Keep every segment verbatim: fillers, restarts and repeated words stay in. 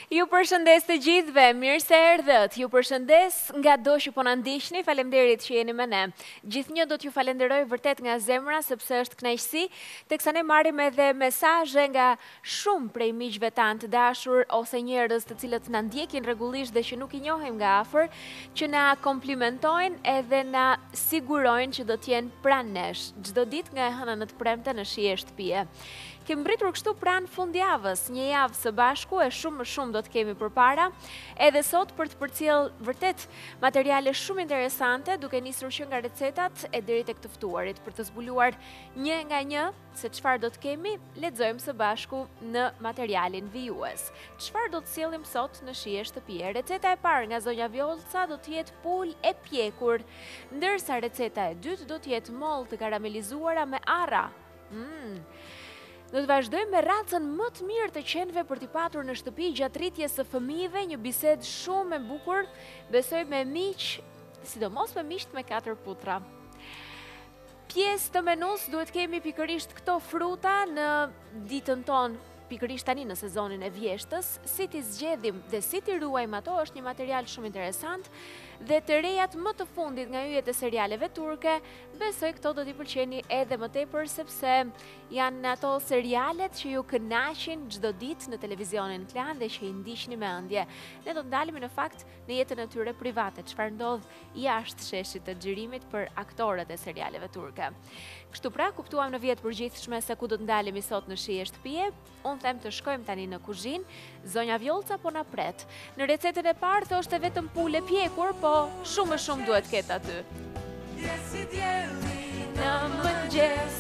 Ju përshëndes të gjithëve, mirë se erdhët. Ju përshëndes nga do që po na ndiqni, faleminderit që jeni me ne. Gjithnjë do t'ju falenderoj vërtet nga zemra sepse është kënaqësi, teksa ne marrim edhe mesazhe nga shumë prej miqve tanë të dashur ose njerëz të cilët na ndjekin rregullisht dhe që nuk i njohim nga afër, që na komplimentojnë edhe na sigurojnë që do të jenë pranë nesh çdo ditë nga e hëna në të premte në shije shtëpie. Kemi mbritur kështu pranë fundjavës, një javë së bashku e shumë më shumë do të kemi përpara, edhe sot për të përcjell vërtet materiale shumë interesante, duke nisur që nga recetat e deri tek të ftuarit për të zbuluar një nga një se çfarë do të kemi, lexojmë së bashku në materialin vijues. Çfarë do të sjellim sot në shije shtëpie? Receta e parë nga zonja Vjolca do të jetë pul e pjekur, ndërsa receta e dytë do të jetë mollë të karamelizuara me arra. Mm. Do të vazhdojmë me racën më të mirë të qenve për t'i patur në shtëpi gjatë rritjes së fëmijëve, një bisedë shumë e bukur, besoj me miq, sidomos me miqt me katër putra. Pjesë të menus duhet kemi pikërisht këto fruta në ditën tonë, pikërisht tani në sezonin e vjeshtës, si t'i zgjedhim dhe si t'i ruajmë ato është një material shumë interesant, dhe të rejat më të fundit nga yjet e serialeve turke, besoj këto do t'i pëlqeni edhe më tepër sepse janë ato serialet që ju kënaqin çdo ditë në televizionin Klan dhe që i ndiqni me ëndje. Ne do të ndalemi në fakt në jetën e tyre private, çfarë ndodh jashtë sheshit të xhirimit për aktorët e serialeve turke. Kështu pra, kuptuam në vjet përgjithshme se ku do të ndalemi sot në shije shtëpie. Unë them të shkojmë tani në kuzhinë, zonja Vjolca po na pret. Në recetën e parë thoshte vetëm pulë e pjekur, po shumë më shumë duhet ketë aty. Në mëngjes,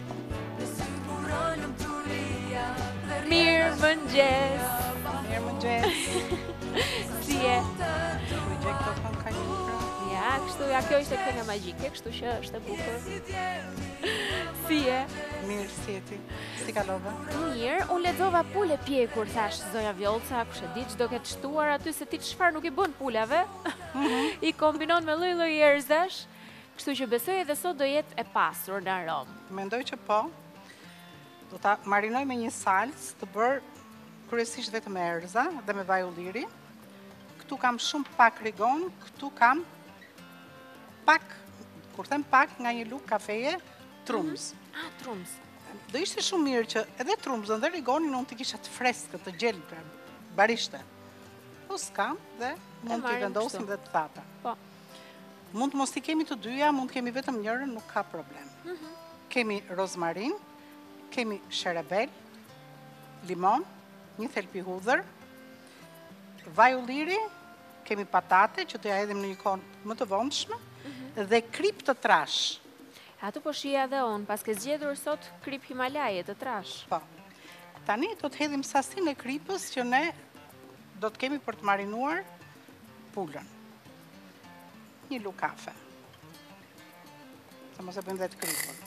mirë mëngjes. Mirë mëngjes. Si e? Gjej këto kanë ka një mikro. Ja, kështu, ja kjo ishte kënga magjike, kështu që është e bukur. Si e? Mirë si e ti. Si kalove? Mirë, unë lexova pulë e pjekur, thash zonja Vjolca, kush e di ç'do ketë shtuar aty se ti çfarë nuk i bën pulave. I kombinon me lloj-lloj erëzash, kështu që besoj edhe sot do jetë e pasur në aromë. Mendoj që po. Do ta marinoj me një salcë të bërë kryesisht vetëm me erëza dhe me vaj ulliri. Këtu kam shumë pak rigon, këtu kam pak, kur them pak, nga një lugë kafeje, trumz. Ah, trumz. Do ishte shumë mirë që edhe trumzën dhe rigonin unë t'i kisha të freskët, të gjelë, pra, barishte. Po s'kam dhe mund t'i vendosim dhe të thata. Po. Mund të mos t'i kemi të dyja, mund të kemi vetëm njërën, nuk ka problem. Kemi rozmarin, kemi sherebel, limon, një thelpi hudhër, vaj ulliri, kemi patate që të ja edhim në një kohë më të vondshme, dhe krip të trash. Atu po shija dhe unë, pas ke zgjedhur sot krip Himalaje të trash. Po. Tani do të hedhim sasin e kripës që ne do të kemi për të marinuar pulën. Një lugë kafe. Se mos e bëjmë dhe të kripën.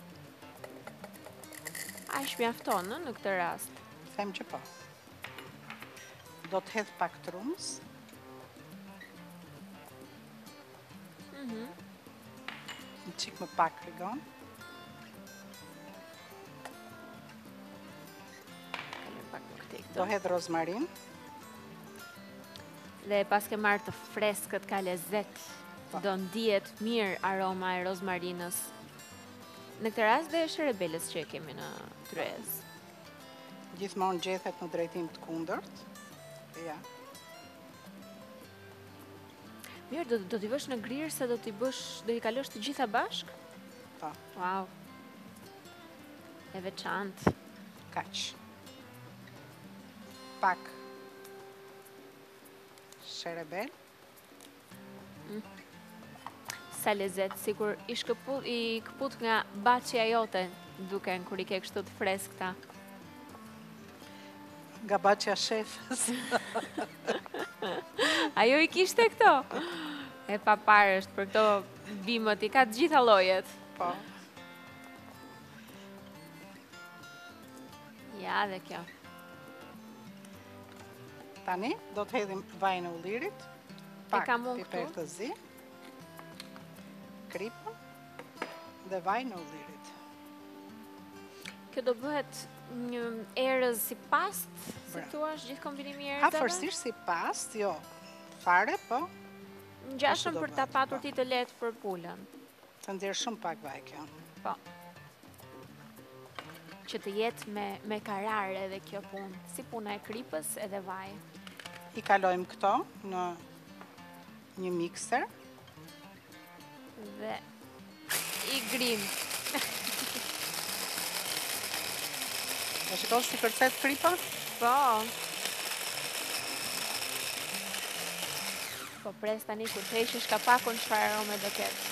Aq mjafton, në, në këtë rast. Them që po. Do të hedh pak trumz. Një qik më pak rigon. Do hedh rozmarin. Dhe pas ke marrë të freskët ka lezet, do ndihet mirë aroma e rozmarinës. Në këtë rast dhe sherebelës që e kemi në tryez. Gjithmonë gjethet në drejtim të kundërt. Ja. Mirë, do, do t'i vësh në grirë se do t'i bësh, do i kalosh të gjitha bashk? Po. Wow. E veçantë. Kaq. Pak sherebel. Mm. Sa lezet, sikur i, shkëput, i këput nga baçja jote, duken kur i ke kështu të freskëta. Nga baçja shefës. Ajo i kishte këto? E pa parë është për këto bimët, i ka të gjitha llojet. Po. Ja, dhe kjo. Tani do të hedhim vajin e ullirit, pak piper të zi, kripën dhe vajin e ullirit. Kjo do bëhet një erëz si past, si thua, gjithë kombinimi i erëzave? Afërsisht si past, jo fare, po. Ngjashëm për ta patur ti të lehtë për pulën. Të nxjerr shumë pak vaj kjo. Po. Që të jetë me, me karar edhe kjo punë, si puna e kripës edhe vaj. I kalojmë këto në një mikser. Dhe i grim. E shikon si kërcet kripa? Po. Po pres tani kur të heqësh kapakun çfarë arome do ketë.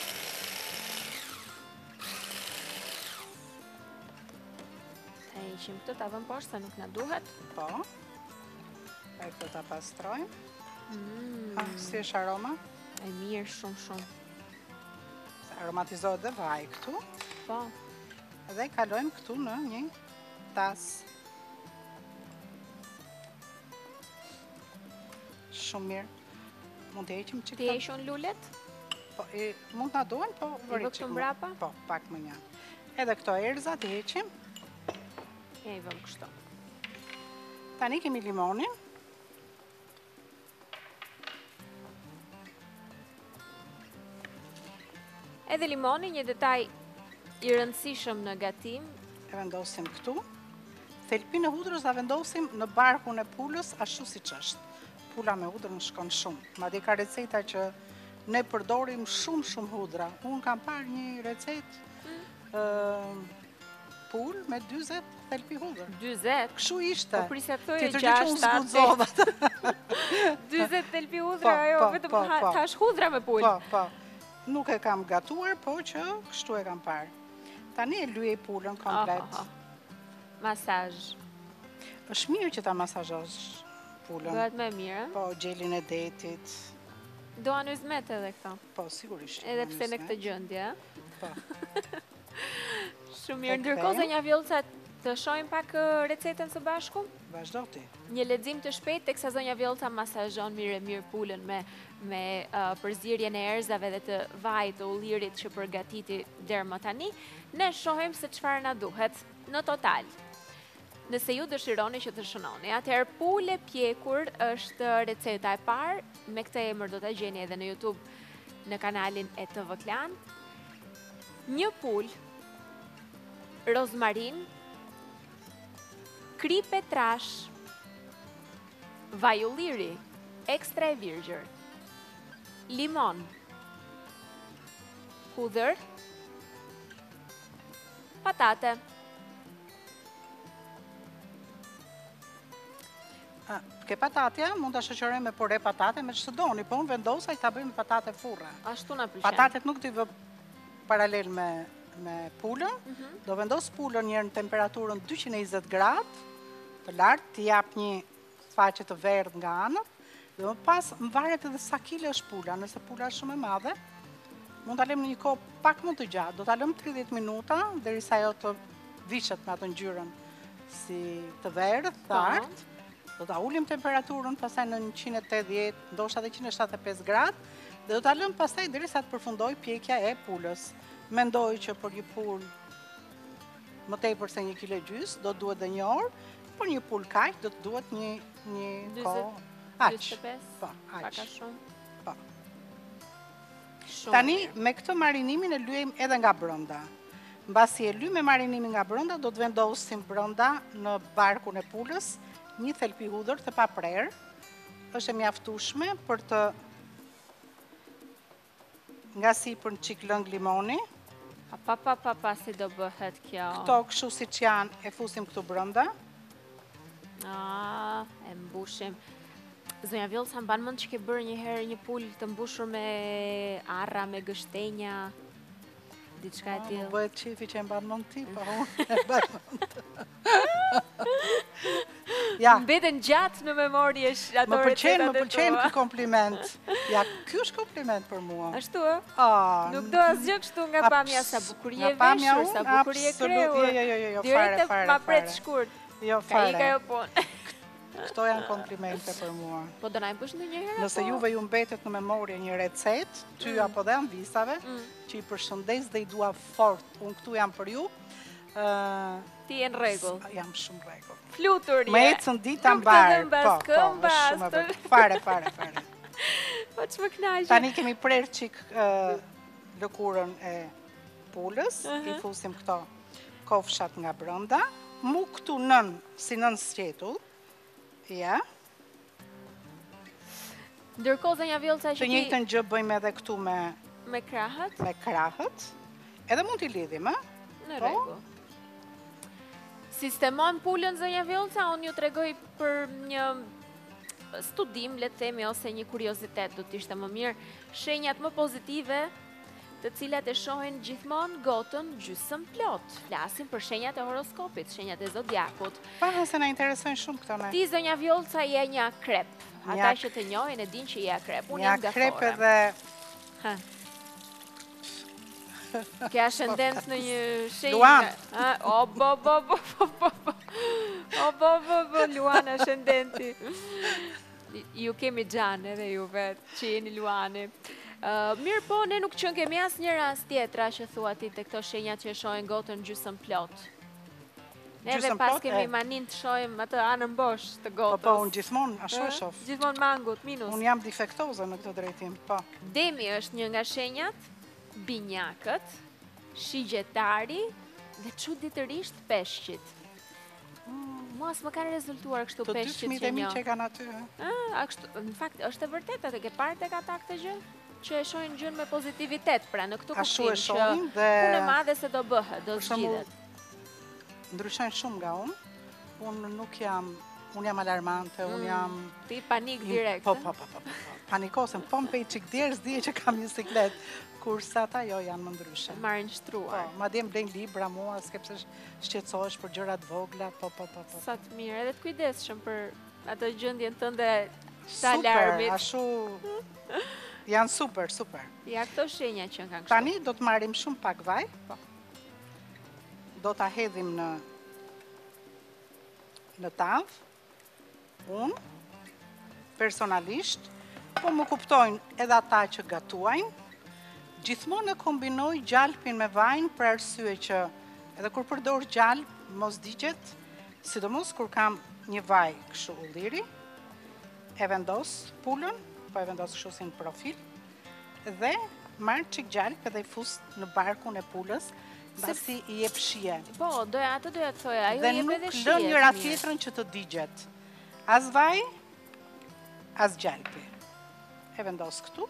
Ta heqim këtë, ta vëm poshtë, se nuk na duhet. Po. E këtë ta pastrojmë. Mm. Ah, si është aroma? E mirë, shumë, shumë. Aromatizohet dhe vaj këtu. Po. Edhe i kalojmë këtu në një tas. Shumë mirë. Mund të heqim çik. Ti hequn lulet? Po, e, mund na duhen, po vëri këtu mbrapa? Po, pak më një. Edhe këto erëzat i heqim. Ja i vëm kështu. Tani kemi limonin. Edhe limoni, një detaj i rëndësishëm në gatim. E vendosim këtu. Thelpin e hudrës a vendosim në barkun e pulës ashtu siç është. Pula me hudrë në shkon shumë. Madje ka receta që ne përdorim shumë shumë hudra. Unë kam parë një recet mm. uh, pul me dyzet thelpi hudrë. dyzet? Kështu ishte. Po prisja thoje gjashtë shtatë. dyzet thelpi hudrë, ajo vetëm tash hudra me pul. Po, po. Nuk e kam gatuar, po që kështu e kam parë. Tani e lyej pulën komplet. Oh, oh, oh. Masazh. Është mirë që ta masazhosh pulën. Bëhet më mirë. Po, gjelin e detit. Do anuzmet edhe këto. Po, sigurisht. Edhe pse në këtë gjendje, po. Shumë mirë. Ndërkohë zonja Vjollca, të shohim pak recetën së bashku? Vazhdo ti. Një lexim të shpejtë teksa zonja Vjollca masazhon mirë e mirë pulën me me uh, përzierjen e erëzave dhe të vajit të ullirit që përgatiti deri më tani, ne shohim se çfarë na duhet në total. Nëse ju dëshironi që të shënoni, atëherë pule pjekur është receta e parë, me këtë emër do ta gjeni edhe në YouTube në kanalin e T V Klan. Një pul, rozmarin, kripe trash, vaj ulliri, ekstra e virgjër, limon, hudhër, patate. A, ke patatja, mund të shoqërojmë me pore patate, me ç'të doni, po unë vendosa i ta bëjmë patate furra. Ashtu na pëlqen. Patatet nuk t'i vë paralel me, me pulën, Mm -hmm. do vendos pulën njërë në temperaturën dyqin e njëzet gradë, të lartë, t'i jap një faqe të verdhë nga anët, dhe më pas më varet edhe sa kile është pula, nëse pula është shumë e madhe, mund t'a lëm në një kohë pak më të gjatë, do t'a lëm tridhjetë minuta, derisa ajo të vishet me atë ngjyrën si të verdhë, të artë, do t'a ulim temperaturën, pastaj në njëqind e tetëdhjetë, ndoshta edhe njëqind e shtatëdhjetë e pesë gradë, dhe do t'a lëm pastaj derisa të përfundoj pjekja e pulës. Mendoj që për një pulë më tepër se një kilo gjys, do duhet dhe një orë, por një pulë kaq do të duhet një një kohë aq. Po, aq. Paka shumë. Po. Shumë. Tani me këtë marinimin e lyejmë edhe nga brenda. Mbasi e lyjmë me marinimin nga brenda, do të vendosim brenda në barkun e pulës një thelpi hudhër të paprerë. Është e mjaftueshme për të nga sipër një çik lëng limoni. Pa, pa, pa, pa, si do bëhet kjo? Këto kështu si që janë e fusim këtu brenda. A, e mbushim. Zonja Vjollca, mban mend që ke bërë një herë një pul të mbushur me arra, me gështenja, diçka e tillë. Më bëhet qifi që e mban mend ti, po unë e mbaj mend. Ja. Mbeten gjatë në memorje ato Më pëlqen, recetat më e pëlqen tua. ky kompliment. Ja, ky është kompliment për mua. Ashtu ë? Ah, Nuk do asgjë kështu nga pamja sa bukurie nga pamja veshur, unë, sa bukurie absolut, krehur. jo, jo, jo, jo, Direkt fare, fare, ma pret fare. shkurt. Jo, Ka i ka fare. jo punë. Këto janë komplimente për mua. Po do na i bësh ndonjëherë? Nëse apo? juve ju mbetet në memorje një recet, ty Mm. apo dhe anvisave, Mm. që i përshëndes dhe i dua fort, unë këtu jam për ju, ë, Ti e në rregull. jam shumë rregull. Flutur je. Me ecën dita Nuk të mbar. dhëmbas Po, po, këmbas, është shumë e të- vërtetë. Fare, fare, fare. Po ç'më kënaqe. Tani kemi prerë çik ë, lëkurën e pulës, i Aha. fusim këto kofshat nga brenda, mu këtu nën, si nën sqetull, ja, Ndërkohë zonja Vjollca të që ti njëjtën gjë bëjmë edhe këtu me, me krahët, me krahët, edhe mund t'i lidhim, ë? në Po. rregull. Sistemojmë pulën zonja Vjollca, unë ju tregoj për një studim, le të themi, ose një kuriozitet, do të ishte më mirë, shenjat më pozitive të cilat e shohin gjithmonë gotën gjysmë plot. Flasim për shenjat e horoskopit, shenjat e zodiakut. Pa, se na interesojnë shumë këto ne. Ti zonja Vjollca je një akrep. Ata Një ak- që të njohin e din që je akrep. Unë Një jam akrep gafore. edhe Ha. Ke ascendent në një shenjë. Luan. Ha, o bo bo bo bo bo bo. O bo bo bo Luan ascendenti. Ju kemi xhan edhe juve që jeni Luani. Uh, mirë po, ne nuk qënë kemi as një rast tjetra që thua ti të këto shenjat që e shohin gotën gjysmë plot. Ne edhe Gjysmë pas plot, kemi e. manin të shohim atë anën bosh të Po, gotës. po, unë gjithmonë ashtu e Ë? shoh. Gjithmonë mangut, minus. Unë jam defektoze në këtë drejtim, po. Demi është një nga shenjat, binjakët, shigjetari dhe çuditërisht peshqit. Mua s'më kanë rezultuar kështu Të dy peshqit fëmijët që e mi njoh. që kanë aty, ë? Ah, a kështu, në fakt është e vërtetë atë ke parë tek ata këtë gjë? Që e shohin gjën me pozitivitet, pra në këtë Ashtu kuptim e që shohin dhe punë e madhe se do bëhet, do për shembull, zgjidhet. ndryshojnë shumë nga unë. Unë nuk jam, unë jam alarmante, unë jam Ti panik direkt. Po, ë? po, po, po, po. Panikosem, po më pej çik djerë, s'dije që kam një siklet, kurse ata jo janë më ndryshe. Marrin Po, shtruar. madje m'blejnë libra mua, s'ke shqetësohesh për gjërat vogla, po, po, po, po. Sa të mirë, edhe të kujdesshëm për atë gjendjen tënde të Super, alarmit. ashtu janë super, super. Ja këto shenja që kanë kështu. Tani do të marrim shumë pak vaj. Po. Do ta hedhim në në tavë. Unë personalisht, po më kuptojnë edhe ata që gatuajnë, gjithmonë e kombinoj gjalpin me vajin për arsye që edhe kur përdor gjalp, mos digjet, sidomos kur kam një vaj kështu ulliri, e vendos pulën, po e vendos kështu si në profil, dhe marr çik gjalp edhe i fus në barkun e pulës, mbasi i jep shije. Po, doja atë doja të thoja, ajo Dhe jep nuk edhe lë shije. njëra të mirë. tjetrën që të digjet. As vaj, as gjalpi. E vendos këtu,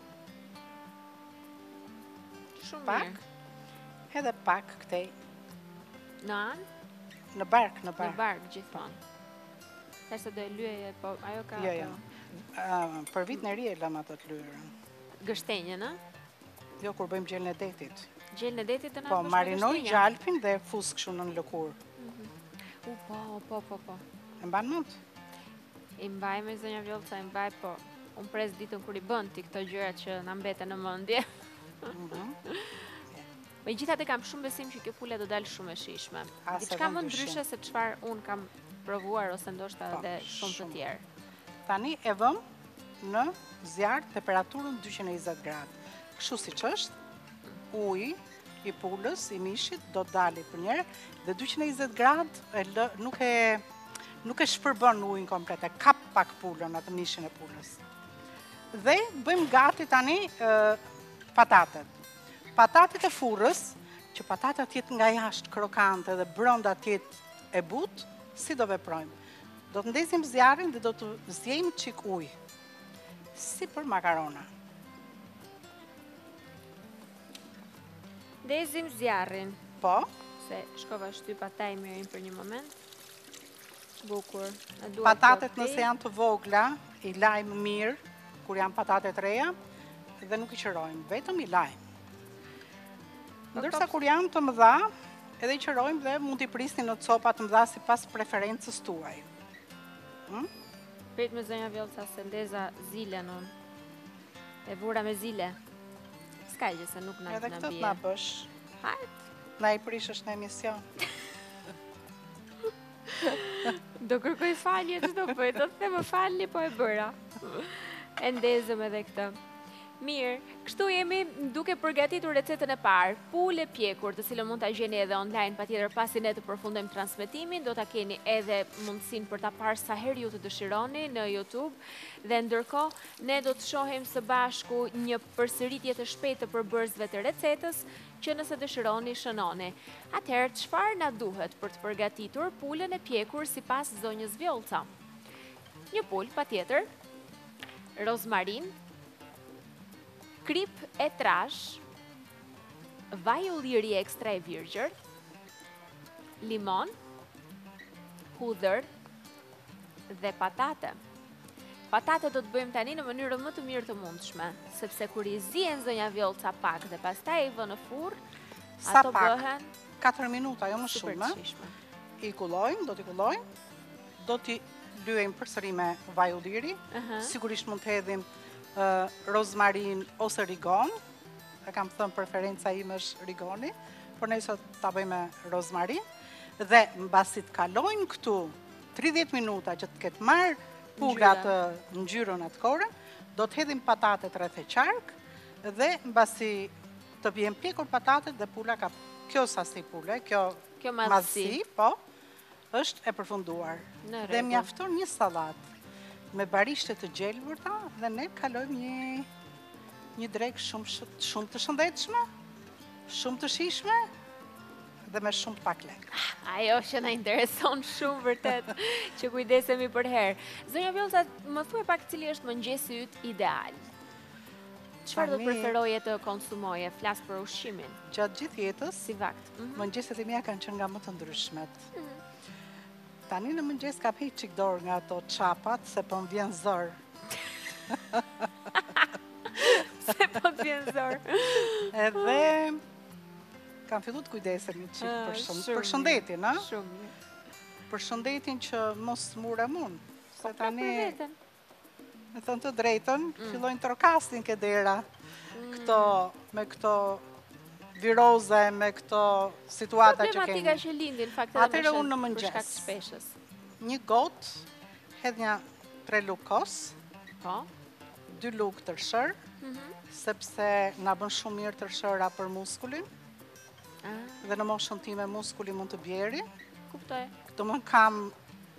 Shumë pak, mirë. edhe pak këtej, Në anë, në bark, në në bark. bark gjithmonë. Thashë do e lyeje, po ajo ka Jo, ato jo. Ah, për vit në ri e lam ato të lyrën. gështenjën, ë? Jo, kur bëjmë gjelën e detit. Gjelën e detit të na Po, bësh me marinoj gështenja? gjalpin dhe fus kështu në lëkurë. U, po, po, po, po. E mban mend? I mbaj me zonja Vjollca, i mbaj, po unë pres ditën kur i bën ti këto gjërat që na mbeten në mendje. Mhm. Me gjithatë kam shumë besim që kjo pule do dalë shumë e shishme. As Diçka edhe më ndryshim. ndryshe se çfarë unë kam provuar ose ndoshta Po, edhe shumë të shumë. tjerë. Tani e vëm në zjarr temperaturën dyqin e njëzet gradë. Kështu siç është, uji i pulës, i mishit, do të dali për njerë, dhe dyqin e njëzet gradë e lë, nuk e nuk e shpërbën ujin komplet, e kap pak pulën, atë mishin e pulës. Dhe bëjmë gati tani e, patatet. Patatet e furrës, që patatet jetë nga jashtë krokante dhe brenda tjetë e butë, si do veprojmë? Do të ndesim zjarrin dhe do të zjejmë çik ujë. Si për makarona. Ndezim zjarrin, Po, se shkova shtypa timerin për një moment. Bukur. e dua patatet kjo nëse pi. janë të vogla, i lajmë mirë, kur janë patatet reja, dhe nuk i qërojmë, vetëm i lajmë. Ndërsa kur janë të mëdha, edhe i qërojmë dhe mund t'i prisni në copa të mëdha si pas preferencës tuaj. Hm? Prit me zonja Vjollca se ndeza zilen unë. E vura me zile. S'ka gjë se nuk na Edhe na këtë të bie. na bësh, Hajt. na i prishësh në emision. Do kërkoj falje çdo bëj, do të them falni po e bëra. E ndezëm edhe këtë. Mirë, kështu jemi duke përgatitur recetën e parë, pule pjekur, të cilën mund ta gjeni edhe online, patjetër pasi ne të përfundojmë transmetimin, do ta keni edhe mundësinë për ta parë sa herë ju të dëshironi në YouTube, dhe ndërkohë ne do të shohim së bashku një përsëritje të shpejtë të përbërësve të recetës, që nëse dëshironi shënoni. Atëherë, çfarë na duhet për të përgatitur pulën e pjekur sipas zonjës Vjolca? Një pulë, patjetër, rozmarin, krip e trash, vaj ulliri ekstra e virgjër, limon, hudhër dhe patate. Patate do të bëjmë tani në mënyrën më të mirë të mundshme, sepse kur i zien zonja Vjolca pak dhe pastaj i vë në furr, ato bëhen katër minuta, jo më super shumë. të shishme. I kullojmë, do t'i kullojmë, do t'i lyejmë përsëri me vaj ulliri, sigurisht mund të hedhim Uh, rozmarin ose rigon, e kam thënë preferenca ime është rigoni, por ne sot ta bëjmë me rozmarin, dhe mbasi të kalojnë këtu tridhjetë minuta që të ketë marrë pula të ngjyrën atë kore, do të hedhim patatet rreth e qark, dhe mbasi të vjen pjekur patatet dhe pula ka kjo sasi pule, kjo, Kjo madhësi, po, është e përfunduar. Në Dhe rregull. mjafton një sallatë me barishte të gjelbërta dhe ne kalojmë një një drekë shumë sh- shumë të shëndetshme, shumë të shijshme dhe me shumë të pak lek. Ajo që na intereson shumë vërtet, që kujdesemi për herë. Zonja Vjolca, më thuaj pak cili është mëngjesi yt ideal. Çfarë do të Tani- preferoje të konsumoje? Flas për ushqimin, Gjatë gjithë jetës, si vakt. Mhm. mëngjeset e mia kanë qenë nga më të ndryshmet. Tani në mëngjes ka pej qik dorë nga ato qapat, se po më vjen zor. Se po të vjen zor. Edhe kam fillu të kujdesemi qik Ah, për, shën- shumë për shëndetin, a? Shumë mirë. Për shëndetin që mos mure mund. Se Po, pra, tani, për veten. me thënë të drejtën, fillojnë të rokasin ke dera, këto, me këto viroze, me këto situata që Problematika kemi. që lindin fakt Atëherë edhe unë në për mëngjes. shkak të shpeshës. Një gotë, hedh një tre lugë kos, Po. dy lugë tërshër, Mhm. sepse na bën shumë mirë tërshëra për muskulin, Ah, dhe në moshën time muskuli mund të bjeri. kuptoj. Do më kam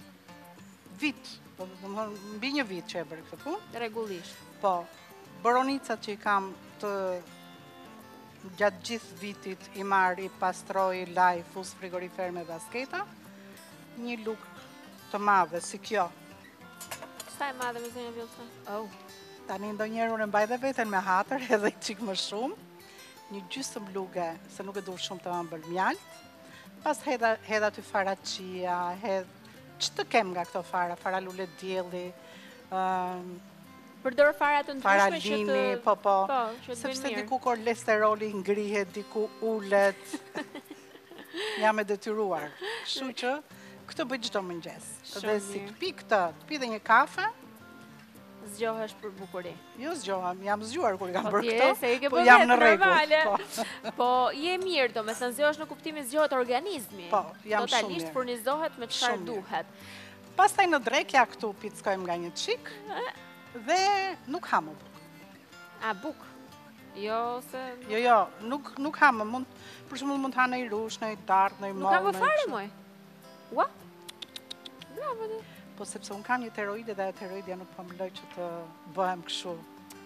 vit, do të thonë mbi një vit që e bërë këtë punë. Rregullisht. Po, boronicat që i kam të gjatë gjithë vitit i marr, i pastroj, i laj, fus frigorifer me basketa, një lugë të madhe si kjo. Sa e madhe me zonja Vjolca? Oh. Tani ndonjëherë unë e mbaj dhe veten me hatër, edhe çik më shumë, një gjysmë luge, se nuk e du shumë të më bëll mjalt, pas hedha, hedha ty fara qia, hedh, që të kem nga këto fara, fara lule dielli, ëm, Përdor fara të fara ndryshme që lini, të po po, po, që të sepse bëjnë mirë. diku kolesteroli ngrihet, diku ulet, jam e detyruar. Kështu që këtë bëj çdo mëngjes. Shumë Dhe si mirë. të pi këtë, të pi dhe një kafe, Zgjohesh për bukuri. jo zgjohem, jam zgjuar kur i kam Po bërë tje, këto, se i ke po bërë jam vetë, në rregull. normale. Po. Po je mirë, do me se zgjohesh në kuptimin zgjohet organizmi. Po, jam shumë Totalisht mirë. furnizohet me çfarë Shumë mirë. duhet. Pastaj në drekja këtu pickojmë nga një çik dhe nuk ha më bukë. A buk? Jo se Jo, jo, nuk nuk ha më, mund për shembull mund të ha në i rush, në i dardh, në i nuk ka mollë. më fare moj. Ua? Bravo ti. Po sepse un kam një tiroide dhe ajo tiroidja nuk po më lë që të bëhem kështu.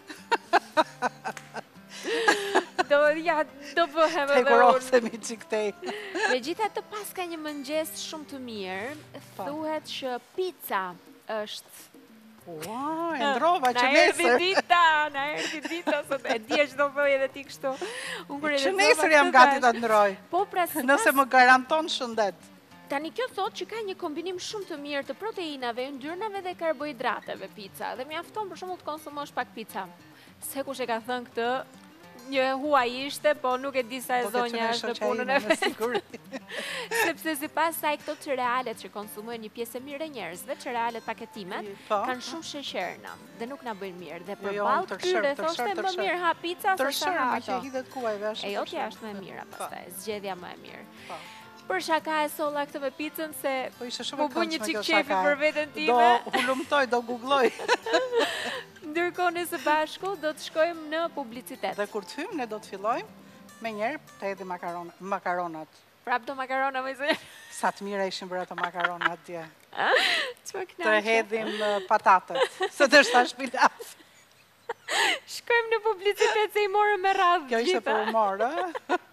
Do ja do bëhem Te edhe unë. kurosemi çik tej. Megjithatë pas ka një mëngjes shumë të mirë, Po. thuhet që pica është Ua, e ndrova që Na erdhi nesër. dita, na erdhi dita sot. E di që do bëj edhe ti kështu. Unë kur e Që lexova nesër jam këtë gati ta tash- ndroj. Po pra sipas Nëse më garanton shëndet. Tani kjo thot që ka një kombinim shumë të mirë të proteinave, yndyrnave dhe karbohidrateve pica, dhe mjafton për shembull të konsumosh pak pica. Se kush e ka thënë këtë, një huaj ishte, po nuk e di sa e Do të zonja qenë është në shoqja punën ime, e me vet. siguri. Sepse sipas saj këto cerealet që konsumojnë një pjesë e mirë e njerëzve, cerealet paketimet, Po. kanë shumë sheqer në dhe nuk na bëjnë mirë. Dhe për Jo, ballë tërshër, këtyre tërshër, thoshte më tërshër. mirë ha pica se sa Tërshër ha me që ato. hidhet kuajve është. E jotja tërshër. është më e mira Po. pastaj, zgjedhja më e mirë. Po. Për shaka e solla këtë me picën se Po ishte shumë po e bu një këndshme çik kjo qefi shaka. për veten Do time. hulumtoj, do googloj. Ndërkohë në së bashku do të shkojmë në publicitet. Dhe kur të hymë, ne do të fillojmë me njerë të hedhim makarona, makaronat. Prap do makarona me zë. Sa të mira ishin bërë ato makaronat dje. Çfarë Të kënaqe. hedhim uh, patatët, se të shta shpinaf. Shkojmë në publicitet se i morëm me radhë. Kjo ishte për humor, ë?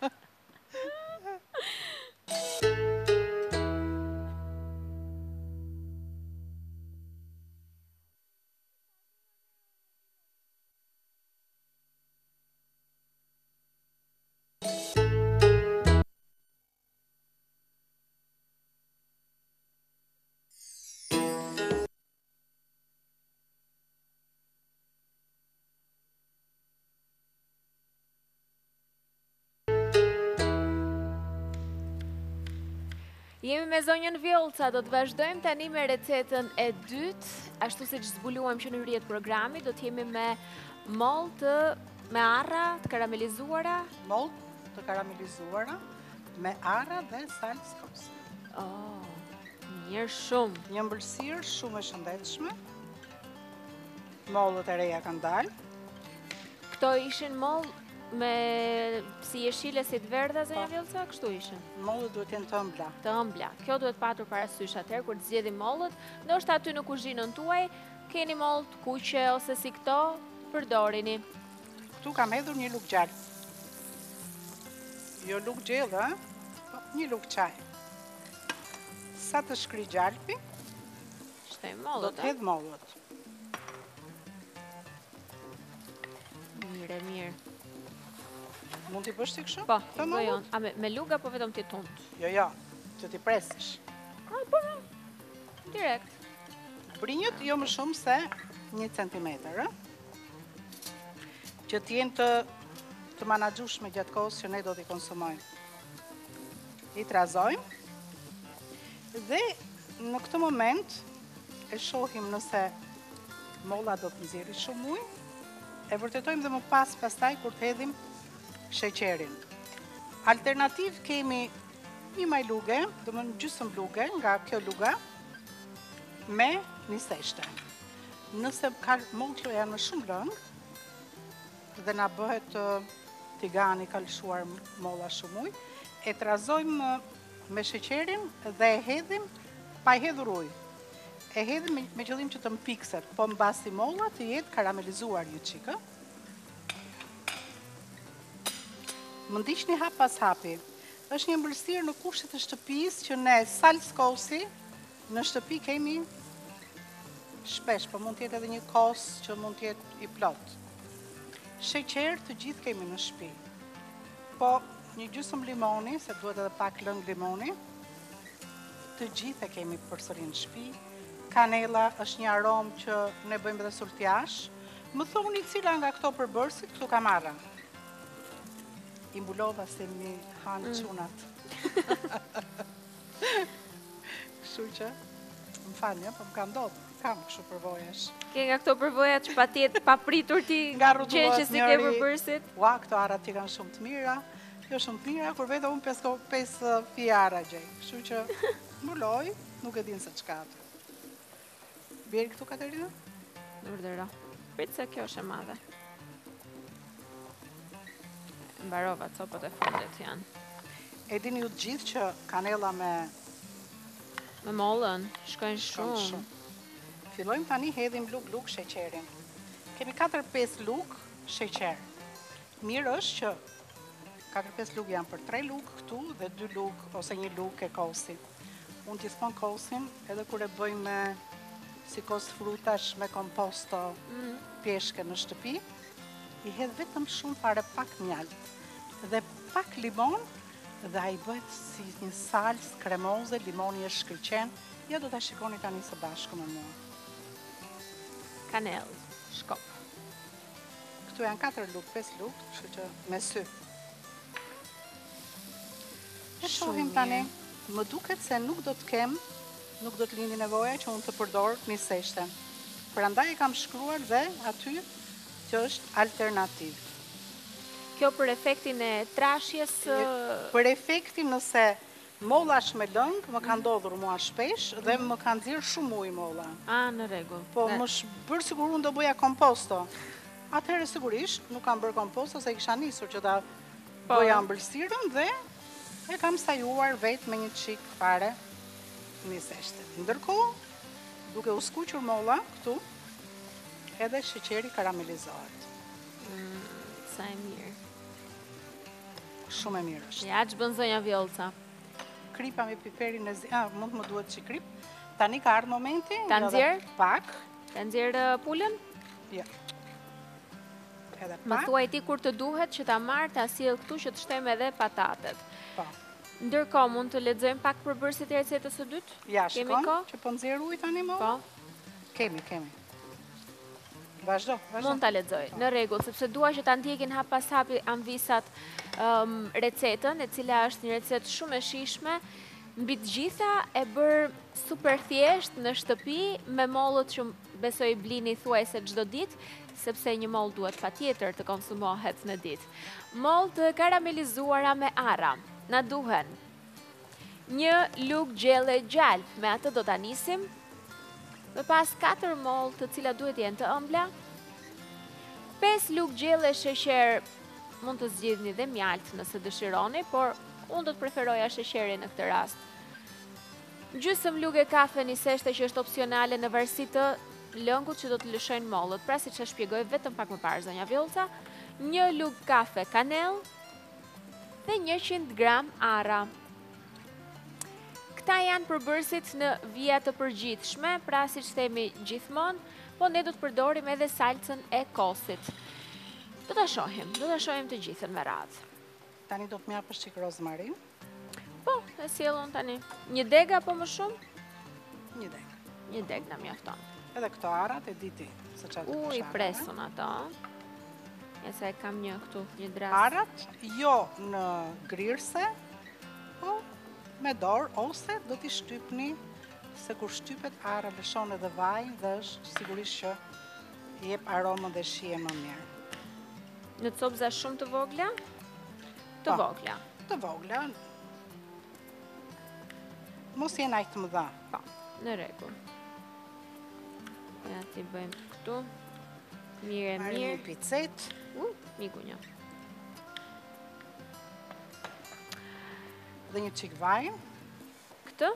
Jemi me zonjën Vjolca, do të vazhdojmë tani me recetën e dytë, ashtu se që zbuluam që në rrjet programi, do të jemi me moll të me arra të karamelizuara. Moll të karamelizuara me arra dhe salcë kos. Oh, mirë shumë. Një mbëlsirë shumë e shëndetshme. Mollët e reja kanë dalë. Këto ishin moll me si jeshile si të verdha, zonja Vjolca, kështu ishin. Mollët duhet jenë të ëmbla. Të ëmbla. Kjo duhet patur parasysh atëherë kur të zgjedhim mollët, ndoshta aty në kuzhinën tuaj keni moll të kuqe ose si këto, përdorini. Këtu kam hedhur një lugë gjallë. Jo lugë gjellë, ë? Po, një lugë çaj. Sa të shkri gjalpi, Shtejmë do mollët, të hedh mollët. Mire, mirë. Mund t'i bësh ti kështu? Po, Të bëjon. mollët? A me, me luga po vetëm ti tunt? Jo, jo, që t'i presish. A, po, no. Direkt. Brinjët jo më shumë se një centimetër, ë? Që t'jenë të, të manaxhueshme gjatë kohës që ne do t'i konsumojmë. I trazojmë dhe në këtë moment e shohim nëse molla do të nxjerrë shumë ujë, e vërtetojmë dhe më pas pastaj kur të hedhim sheqerin. Alternativ kemi një maj luge, do më në gjysëm luge nga kjo luga, me një seshte. Nëse ka mollë që janë më shumë lëngë, dhe na bëhet uh, tigani ka lëshuar molla shumë ujë, e trazojmë me sheqerin dhe e hedhim pa i hedhur ujë. E hedhim me, me qëllim që të mpikset, po mbasi molla të jetë karamelizuar një çikë. Më ndiqni hap pas hapi. Është një ëmbëlsirë në kushtet e shtëpisë që ne salcë kosi në shtëpi kemi shpesh, po mund të jetë edhe një kos që mund të jetë i plot. Sheqer të gjithë kemi në shtëpi. Po një gjysmë limoni, se duhet edhe pak lëng limoni, të gjithë e kemi përsëri në shtëpi. Kanela është një aromë që ne bëjmë edhe sultiash. Më thoni cila nga këto përbërësit këtu kam arra. I mbulova se mi hanë qunat. Kështu që, më falje, po më ka ndodhë, kam kështu përvojesh. Ke nga këto përvoja që pa tjetë pa pritur ti Nga rrotullohet gjenë që si ke njëri, përbërësit? Ua, këto arrat ti kanë shumë të mira, jo shumë të mira, kur vetë unë pesko pesë fije arra gjej. Kështu që, mbuloj, nuk e din se çka atë. Bjeri këtu, Katerina? Urdhëro. Pritë se kjo është e madhe. Mbarova, copët e fundet janë. E dini ju të gjithë që kanela me Me mollën, shkojnë shumë shumë. shumë. Fillojmë tani hedhim luk-luk sheqerin. Kemi katër pesë luk sheqer. Mirë është që katër pesë luk janë për tre luk këtu dhe dy luk ose një luk e kosi. Unë t'i spon kosin edhe kur e bëjmë me si kos frutash me komposto Mm. pjeshke në shtëpi, i hedh vetëm shumë fare pak mjalt dhe pak limon dhe ai bëhet si një salsë kremoze, limoni e shkëlqen. Ja do ta shikoni tani së bashku me mua. Kanel, shkop. Këtu janë katër luk, pesë luk, kështu që me sy. E shohim Shumë tani, mirë. më duket se nuk do të kem, nuk do të lindi nevoja që unë të përdor një seshte. Prandaj e kam shkruar dhe aty që është alternativ. Kjo për efektin e trashjes... ë, Për efektin nëse Molla është me lëngë, më ka ndodhur mua shpesh dhe më ka nxjerr shumë ujë molla. A, në rregull. Po, më bërë sigur unë do bëja komposto. Atëherë sigurisht nuk kam bërë komposto se kisha nisur që ta bëja ëmbëlsirën dhe e kam sajuar vetë me një çik fare niseshte. Ndërkohë, duke u skuqur molla këtu, edhe sheqeri karamelizohet. Mm, sa e mirë. Shumë e mirë është. Ja, që bën zonja Vjollca? Kripa me piperin e zi... Ah, mund më duhet që krip. Tani ka ardhur momenti. Ta nxjerr? Pak. Ta nxjerr pulën? Ja. Edhe pak. Më thuaj ti kur të duhet që ta marr ta sjell këtu që të shtojmë edhe patatet. Po. Ndërkohë mund të lexojmë pak përbërësit e recetës së dytë? Ja, shikon që po nxjerr ujë tani më? Po. Kemi, kemi. Vazhdo, vazhdo. Mund ta lexoj. Në rregull, sepse dua që ta ndjekin hap pas hapi anvisat um, recetën, e cila është një recetë shumë e shijshme. Mbi të gjitha e bër super thjesht në shtëpi me mollët që besoj blini thuajse çdo ditë, sepse një moll duhet patjetër të konsumohet në ditë. Moll të karamelizuara me arra. Na duhen një lugë gjelle gjalp, me atë do ta nisim. Më pas katër moll të cilat duhet jenë të ëmbla, pesë lugë gjelle sheqer, mund të zgjidhni dhe mjalt nëse dëshironi, por unë do të preferoja sheqerin në këtë rast. Gjysmë lugë kafe niseshte që është opsionale në varësi të lëngut që do të lëshojnë mollët. Pra siç e shpjegoj vetëm pak më parë zonja Vjollca, një lugë kafe kanell dhe njëqind gram arra. Këta janë përbërësit në vija të përgjithshme, pra siç themi gjithmonë, po ne do të përdorim edhe salcën e kosit. Do ta shohim, do ta shohim të gjithën me radhë. Tani do të më japësh çik rozmarin. Po, e sjellun tani. Një deg apo më shumë? Një deg. Një deg na mjafton. Edhe këto arrat e di ti, se çfarë do të U, i presun ato. Ja se e kam një këtu, një dras. Arrat jo në grirse, po me dorë, ose do t'i shtypni, se kur shtypet arra lëshon edhe vaj dhe është sigurisht që jep aromën dhe shije më mirë. Në copza shumë të vogla? Të vogla. Të vogla. Mos jenë aq të mëdha. Po, në rregull. Ja ti bëjmë këtu. Mirë e Marrim mirë. një picet. U, miku një. Dhe një çik vaj. Këtë?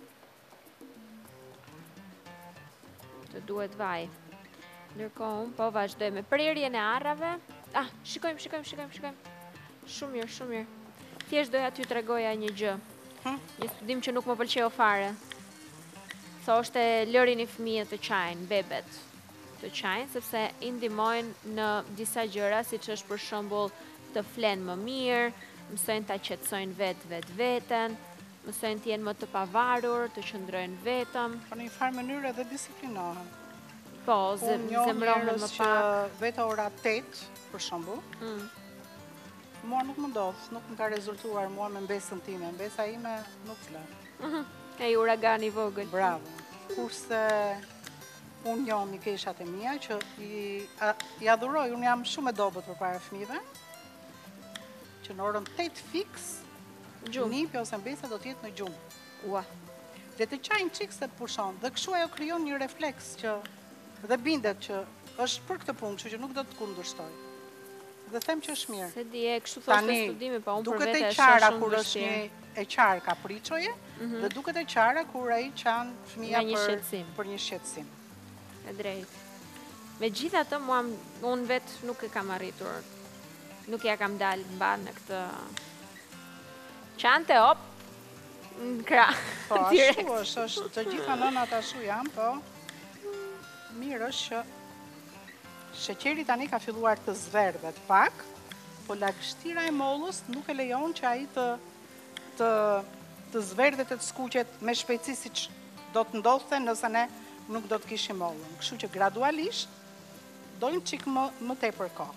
Të duhet vaj. Ndërkohë unë po vazhdoj me prerjen e arrave. Ah, shikojmë, shikojmë, shikojmë, shikojmë. Shumë mirë, shumë mirë. Thjesht doja t'ju tregoja një gjë. Hm? Një studim që nuk më pëlqeu fare. Thoshte lërin i fëmijët të qajnë, bebet të qajnë, sepse i ndihmojnë në disa gjëra, siç është për shembull të flenë më mirë, mësojnë ta qetësojnë vetë vetë veten, mësojnë të jenë më të pavarur, të qëndrojnë vetëm. Po në një farë mënyrë edhe disiplinohen. Po, Unë njoh zemrohen më njerëz që pak. vetë ora tetë, për shembull, Mm. mua nuk më ndodh, nuk më ka rezultuar mua me mbesën time, mbesa ime nuk flet. Mhm. E uragani vogël. Bravo. Kurse unë njoh mikeshat e mia që i, a, i adhuroj, unë jam shumë e dobët përpara fëmijëve, që në orën tetë fiks, Gjumë. nipi ose mbesa do të jetë në gjumë. Ua. Dhe të qajnë qikë se të pushon, dhe kështu ajo krijon një refleks që dhe bindet që është për këtë punë, kështu që nuk do të kundërshtoj. Dhe them që është mirë. Se di e kështu thoshte studimi, po unë për duket vete e e shoh qara shumë kur është një vështirë. e qarë kapriçoje, dhe duket e qara kur ai qan fëmia Nga një për shqetësim. për një shqetësim. E drejt. Me gjitha të mua, unë vetë nuk e kam arritur, nuk ja kam dalë mba në këtë qante, op, në kra, Po, ashtu direkt. është, është të gjitha nënat ashtu janë, po mirë është që sheqeri tani ka filluar të zverdhet pak, po lagështira e mollës nuk e lejon që ai të të të zverdhet e të skuqet me shpejtësi siç do të ndodhte nëse ne nuk do të kishim mollën. Kështu që gradualisht dojmë çik më më tepër kohë.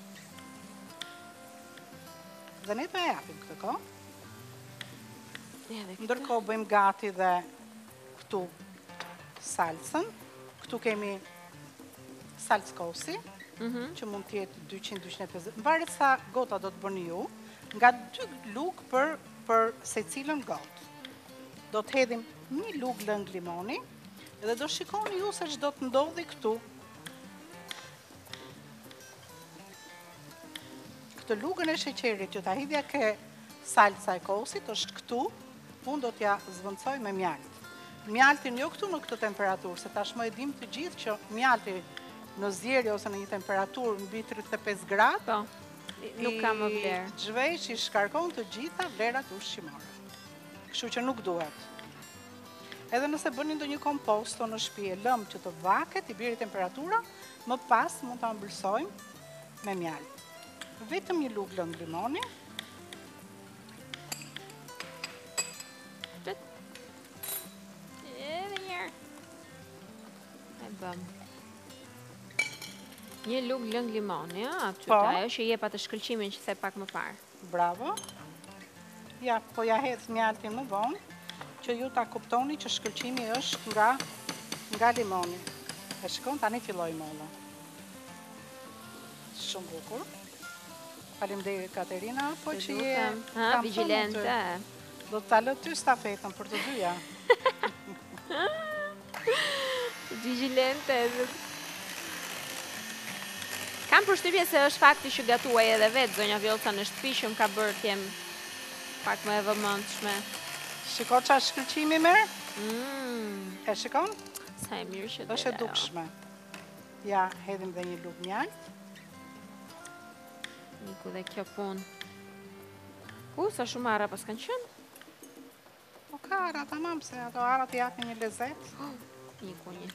Dhe ne të japim këtë kohë. Edhe këtë. Ndërkohë bëjmë gati dhe këtu salsën. Këtu kemi salcë kosi, Mhm. që mund të jetë dyqind deri në pesëdhjetë. Varet sa gota do të bëni ju, nga dy lugë për për secilën gotë. do të hedhim një lugë lëng limoni, edhe do shikoni ju se ç'do të ndodhi këtu. Këtë lugën e sheqerit që ta hidhja ke salca e kosit është këtu, unë do t'ja zvendçoj me mjalt. Mjaltin jo këtu në këtë temperaturë, se tashmë e dim të gjithë që mjalti në zjerje ose në një temperaturë mbi tridhjet e pesë gradë, Po, nuk ka më vlerë. i zhvesh i shkarkon të gjitha vlerat ushqimore. Kështu që nuk duhet. Edhe nëse bëni ndonjë komposto në shtëpi e lëm që të vaket, i bjerë temperatura, më pas mund ta mbëlsojmë me mjalt. Vetëm një lugë lëng limoni. Edhe njerë. E bëm. Një lugë lëng limoni, ja, Po. ajo që jep atë shkëlqimin që the pak më parë. Bravo. Ja, po ja hedh mjaltin më vonë, që ju ta kuptoni që shkëlqimi është nga nga limoni. E shikon, tani filloi molla. Shumë bukur. Faleminderit Katerina, po Të që je lutem. Ha, kam thënë vigjilente. ty, do të ta lë ty stafetën për të dyja. Vigjilente. Kam përshtypjen se është fakti që gatuaj edhe vetë zonja Vjollca në shtëpi që më ka bërë të jem pak më e vëmendshme. Shiko qa shkëlqimi merr? Mm, E shikon? sa e mirë që Është e dhe dukshme. Ja, hedhim dhe një lugë mjalt. Niku dhe kjo punë. U, sa shumë ara pas kanë qënë? Po ka ara, tamam, se ato arat i japin një lezet. Niku një.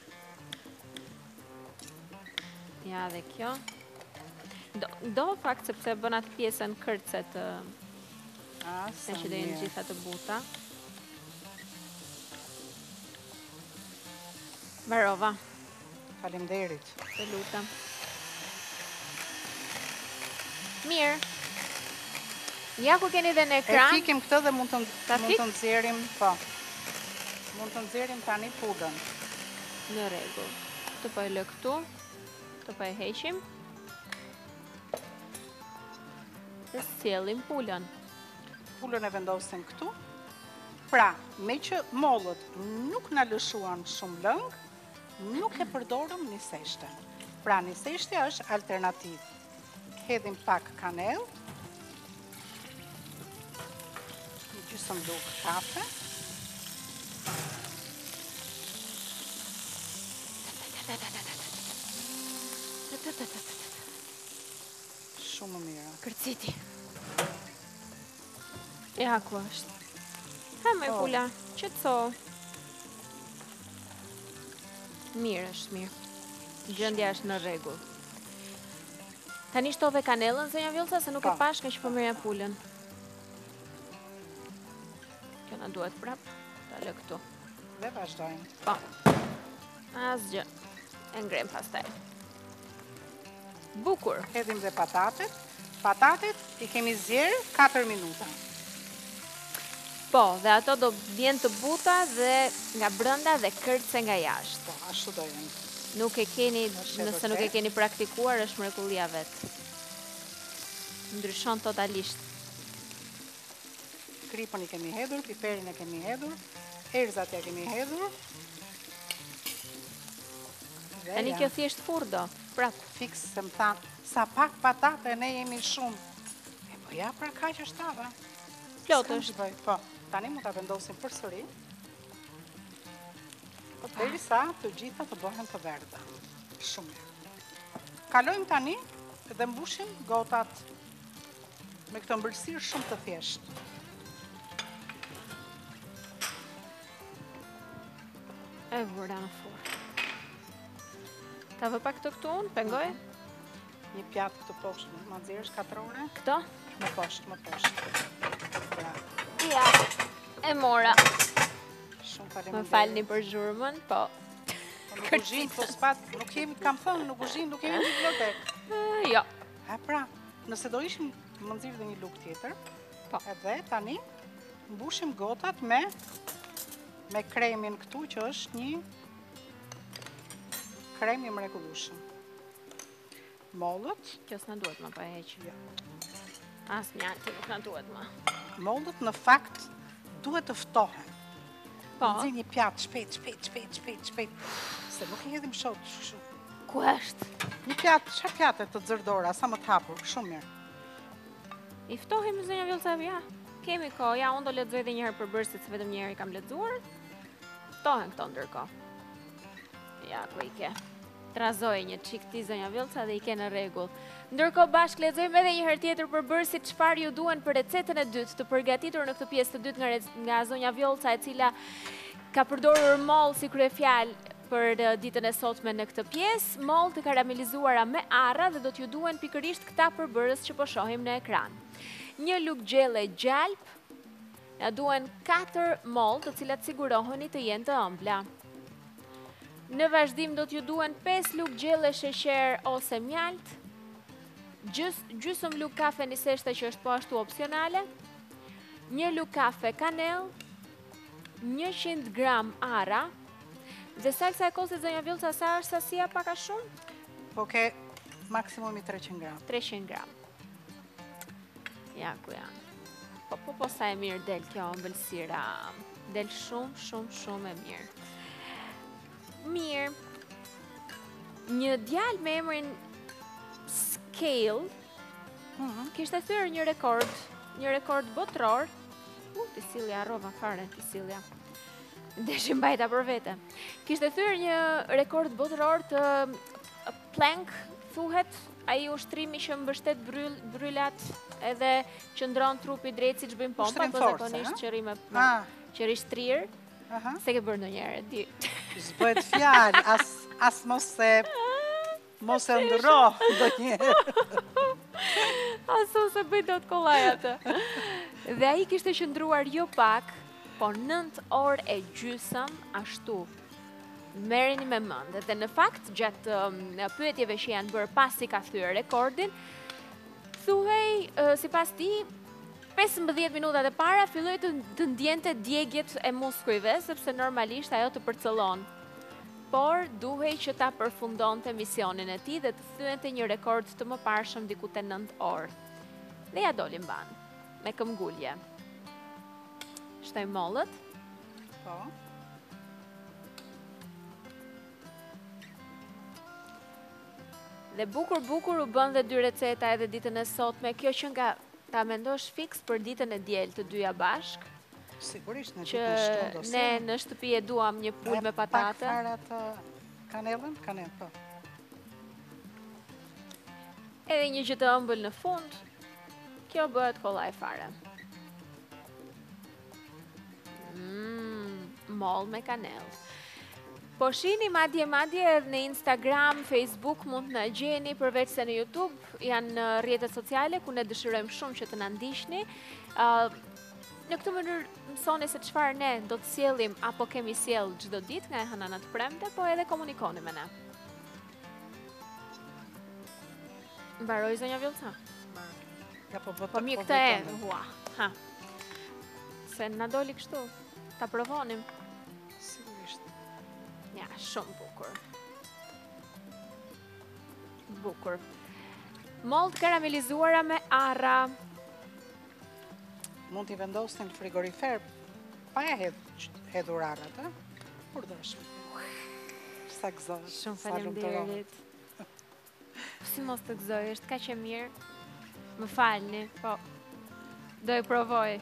Ja dhe kjo. Do, do fakt sepse bën atë pjesën kërce të Ah, se sa që dhe në mirë. gjitha të buta. Barova, Faleminderit. të lutem. Mirë. Ja ku keni dhe në E ekran. fikim këtë dhe mund të Ta mund fik? të nxjerrim, po. Mund të nxjerrim tani pudrën. Në rregull. Të po e lë këtu. Të po e heqim. Dhe sjellim pulën. Pulën e vendosim këtu. Pra, me që mollët nuk na lëshuan shumë lëng, nuk e përdorëm niseshte. Pra, niseshtja është alternativë. Hedhim pak kanellë, një gjysmë lugë kafe. Shumë mirë. Kërciti. Ja ku është. Ha me Po. pula, qetëso. Mirë është, mirë. Gjendja është në rregull. Tani shtove kanellën, zonja Vjollca, se nuk e Po. pash nga që po merja pulën. Kjo na duhet prap, ta lë këtu. Dhe vazhdojmë. Po. Asgjë. E ngrem pastaj. Bukur. Hedhim dhe patatet. Patatet i kemi zjerë katër minuta. Po, dhe ato do vjen të buta dhe nga brenda dhe kërce nga jashtë. Po, ashtu do jenë. Nuk e keni, Është e nëse nuk e vërtet. keni praktikuar, është mrekullia vetë. Ndryshon totalisht. Kripën i kemi hedhur, piperin e kemi hedhur, erëzat e kemi hedhur. Dhe Tani ja, kjo thjesht furdo, prap. Fiks se më thanë, sa pak patate ne jemi shumë. E po ja, pra ka që shtava. Plot S'kam është. që bëj. Po, tani mund ta vendosim përsëri. Opa. Derisa të gjitha të bëhen të verdha. Shumë mirë. Kalojmë tani dhe mbushim gotat me këtë mbërësirë shumë të thjeshtë. E vura në furë. Ta vë pak të këtu unë, pengoj? Një pjatë këtë poshtë, ma nxjerrësh katrore, Këto? më poshtë, më poshtë. Bravo. Ja, e mora. Shumë Më faleminderit. falni për zhurmën, po. Po në kuzhinë fosfat, nuk kemi, kam thënë, në kuzhinë nuk kemi bibliotekë. Ah, jo. Ha pra, nëse do ishim më nxirr dhe një lugë tjetër, Po. edhe tani mbushim gotat me me kremin këtu që është një krem i mrekullueshëm. Mollët, Kjo s'na duhet më pa heq. jo. As mjalti nuk na duhet më. Mollët në fakt duhet të ftohen. Po. Nxi një pjatë shpejt, shpejt, shpejt, shpejt, shpejt. Se nuk i hedhim shot kështu. Ku është? Një pjatë, çfarë pjatë të zërdora, sa më të hapur, shumë mirë. I ftohim zonja Vjollca, ja. Kemi kohë, ja, unë do lexoj edhe një herë përbërësit, se vetëm një herë i kam lexuar. Ftohen këto ndërkohë. Ja, ku i ke. Trazoj një çik ti zonja Vjollca dhe i ke në rregull. Ndërkohë bashkë lexojmë edhe një herë tjetër përbërësit çfarë ju duhen për recetën e dytë të përgatitur në këtë pjesë të dytë nga, nga zonja Vjollca, e cila ka përdorur moll si kryefjalë për ditën e sotme në këtë pjesë, moll të karamelizuara me arra dhe do t'ju duhen pikërisht këta përbërës që po shohim në ekran. Një lugë gjelle gjalp, na duhen katër moll të cilat siguroheni të jenë të ëmbla. Në vazhdim do t'ju duhen pesë lugë gjelle sheqer ose mjalt, gjys, gjysmë lugë kafe niseshte që është po ashtu opsionale, një lugë kafe kanell, njëqind gram arra, dhe salsa e kosit zonja Vjollca, sa është sasia pak a shumë? Po ke maksimumi treqind gram. treqind gram. Ja, ku janë. Po, po, po, sa e mirë del kjo ëmbëlsira. Del shumë, shumë, shumë e mirë. Mirë. Një djalë me emrin Scale Mm -hmm. kishte thyrë një rekord, një rekord botror. U, të silja, arrova fare, të silja. Deshim bajta për vete. Kishte thyrë një rekord botror të plank, thuhet, ai ushtrimi që mbështet bryl, bryllat edhe qëndron trupi drejt siç bëjmë pompa, Ushtrim po force, zakonisht a? që rri me Ah. që rri shtrir. Aha. Se ke bërë ndonjëherë, di. S'bëhet fjalë, as as mos e mos e ndërro ndonjëherë. Aso se bëj dot kollaj atë. Dhe ai kishte qëndruar jo pak, po nëntë orë e gjysëm ashtu. Merreni me mend. Dhe në fakt, gjatë um, pyetjeve që janë bërë pasi ka thyer rekordin, thuhej, uh, sipas tij, pesëmbëdhjetë minutat e para filloi të, të ndjente djegjet e muskujve, sepse normalisht ajo të përcëllon. Por duhej që ta përfundonte misionin e tij dhe të thyente një rekord të mëparshëm diku te nëntë orë. Dhe ja doli mban, me këmbgulje. Shtoj mollët. Po. Dhe bukur bukur u bën dhe dy receta edhe ditën e sotme. Kjo që nga ta mendosh fiks për ditën e diel të dyja bashk, Sigurisht në që ditën shtunë do ne në shtëpi e duam një pul me Pak patate. fare atë kanellën, kanell, po. Edhe një gjë të ëmbël në fund, kjo bëhet kollaj fare. Mm, moll me kanellë. Po shihni madje madje edhe në Instagram, Facebook mund të na gjeni, përveç se në YouTube janë rrjetet sociale ku ne dëshirojmë shumë që të na ndiqni. Uh, në këtë mënyrë mësoni se çfarë ne do të sjellim apo kemi sjell çdo ditë nga e hëna të premte, po edhe komunikoni me ne. Mbaroi zonja Vjollca? Ja po po. Po mirë këtë e, hua, ha. Se na doli kështu, ta provonim. Sigurisht. Ja, shumë bukur. Bukur. Moll të karamelizuara me arra. Mund t'i vendosni në frigorifer pa e hedh, hedhur arrat, ë? Kur dosh. Sa gëzohet. Shumë sa lumturohet. faleminderit. Si mos të gëzoj, është kaq e mirë. Më falni, po. Do e provoj.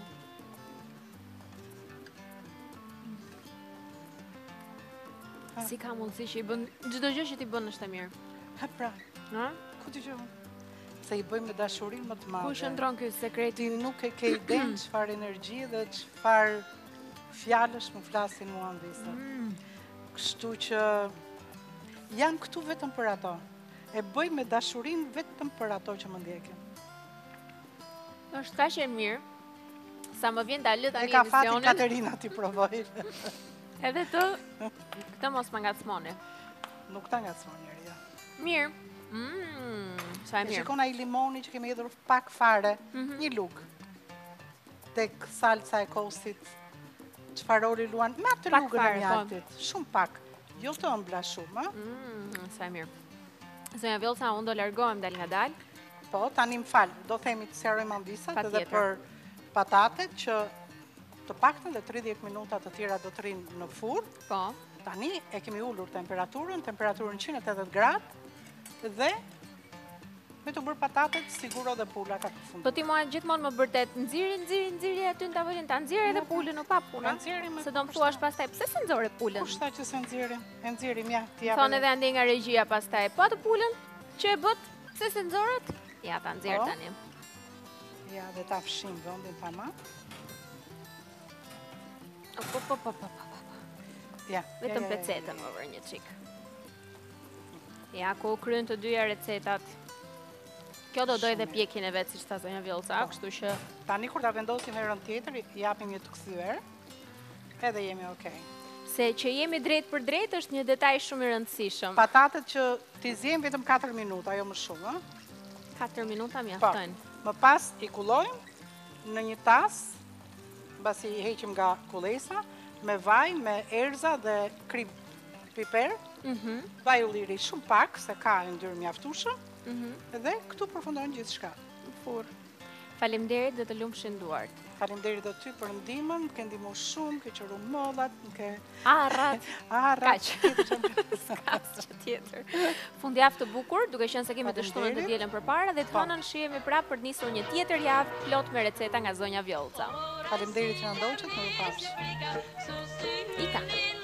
Ha. Si ka mundësi që i bën, çdo gjë që ti bën është e mirë. Ha pra, Ha? ku t'i gjë? Se i bëjmë me dashurinë më të madhe. Ku shëndron ky sekreti? Ti nuk e ke idenë çfarë energji dhe çfarë fjalësh më flasin mua në visa. Mm. Kështu që jam këtu vetëm për ato. E bëj me dashurinë vetëm për ato që më ndjekin. Është kaq e mirë. Sa më vjen dalë E tani ka fatin emisionin. Katerina ti provoj. Edhe të këtë mos më ngacmoni. Nuk ta ngacmon njëri. Ja. Mirë. Mmm, sa e E mirë. shikon ai limoni që kemi hedhur pak fare, Mhm. një lugë. Tek salca e kosit, çfarë roli luan me atë Pak lugën e fare, po. mjaltit, shumë pak. Jo të ëmbla shumë, ë? Mmm, sa e mirë. Zonja Vjollca, unë do largohem dal nga dal. Po, tani më fal, do themi të sqarojmë ambisat edhe Patjetër. për patatet që të paktën dhe tridhjetë minuta të tjera do të rinë në furrë. Po. Tani e kemi ullur temperaturën, temperaturën njëzet e tetëdhjetë gradë dhe me të bërë patatet, siguro dhe pula ka të fundu. Po ti mua gjithmonë më bërtet nxirri, nxirri, nxirri aty në tavolin, ta nxirri edhe pulën u pa puna. Se do më thuash pastaj, pse se nxore pulën? Kushta që se nxirri, e nxirrim ja. Thonë edhe andi nga regjia pastaj, po atë pulën që e bët, pse se nxorët? Ja, ta nxirë tani. Ja, dhe ta fshim vendin tamam. Po, po, po, po, po. Ja. Vetëm pecetën më vërë një qik. Ja, ku kryen të dyja recetat. Kjo do doj dhe pjekin e vetë, si që ta zonja Vjollca, kështu që... Tani kur ta vendosim herën tjetër, japim një të kthyer, edhe jemi okej. Se që jemi drejt për drejt është një detaj shumë i rëndësishëm. Patatet që t'i zjem vetëm katër minuta, jo më shumë, ë? katër minuta mjaftojnë. Më pas i kullojmë në një tas, mbasi i heqim nga kullesa, me vaj, me erza dhe krim piper, vaj ulliri shumë pak, se ka e ndyrë mjaftueshëm, dhe këtu përfundojnë gjithë shka. Fur. Faleminderit dhe të lumshin duart. Faleminderit dhe ty për ndihmën, më ke ndihmuar shumë, ke qëru mollat, më ke... Arrat. Arrat. Kaq. Që tjetër. Fundjavë të bukur, duke qenë se kemi të shtunën të dielën përpara dhe të hënën shihemi prapë për të nisur një tjetër javë plot me receta nga zonja Vjollca. Faleminderit që na ndoqët, më pafsh. Ika.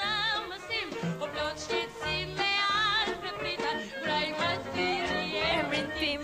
Emrin tim.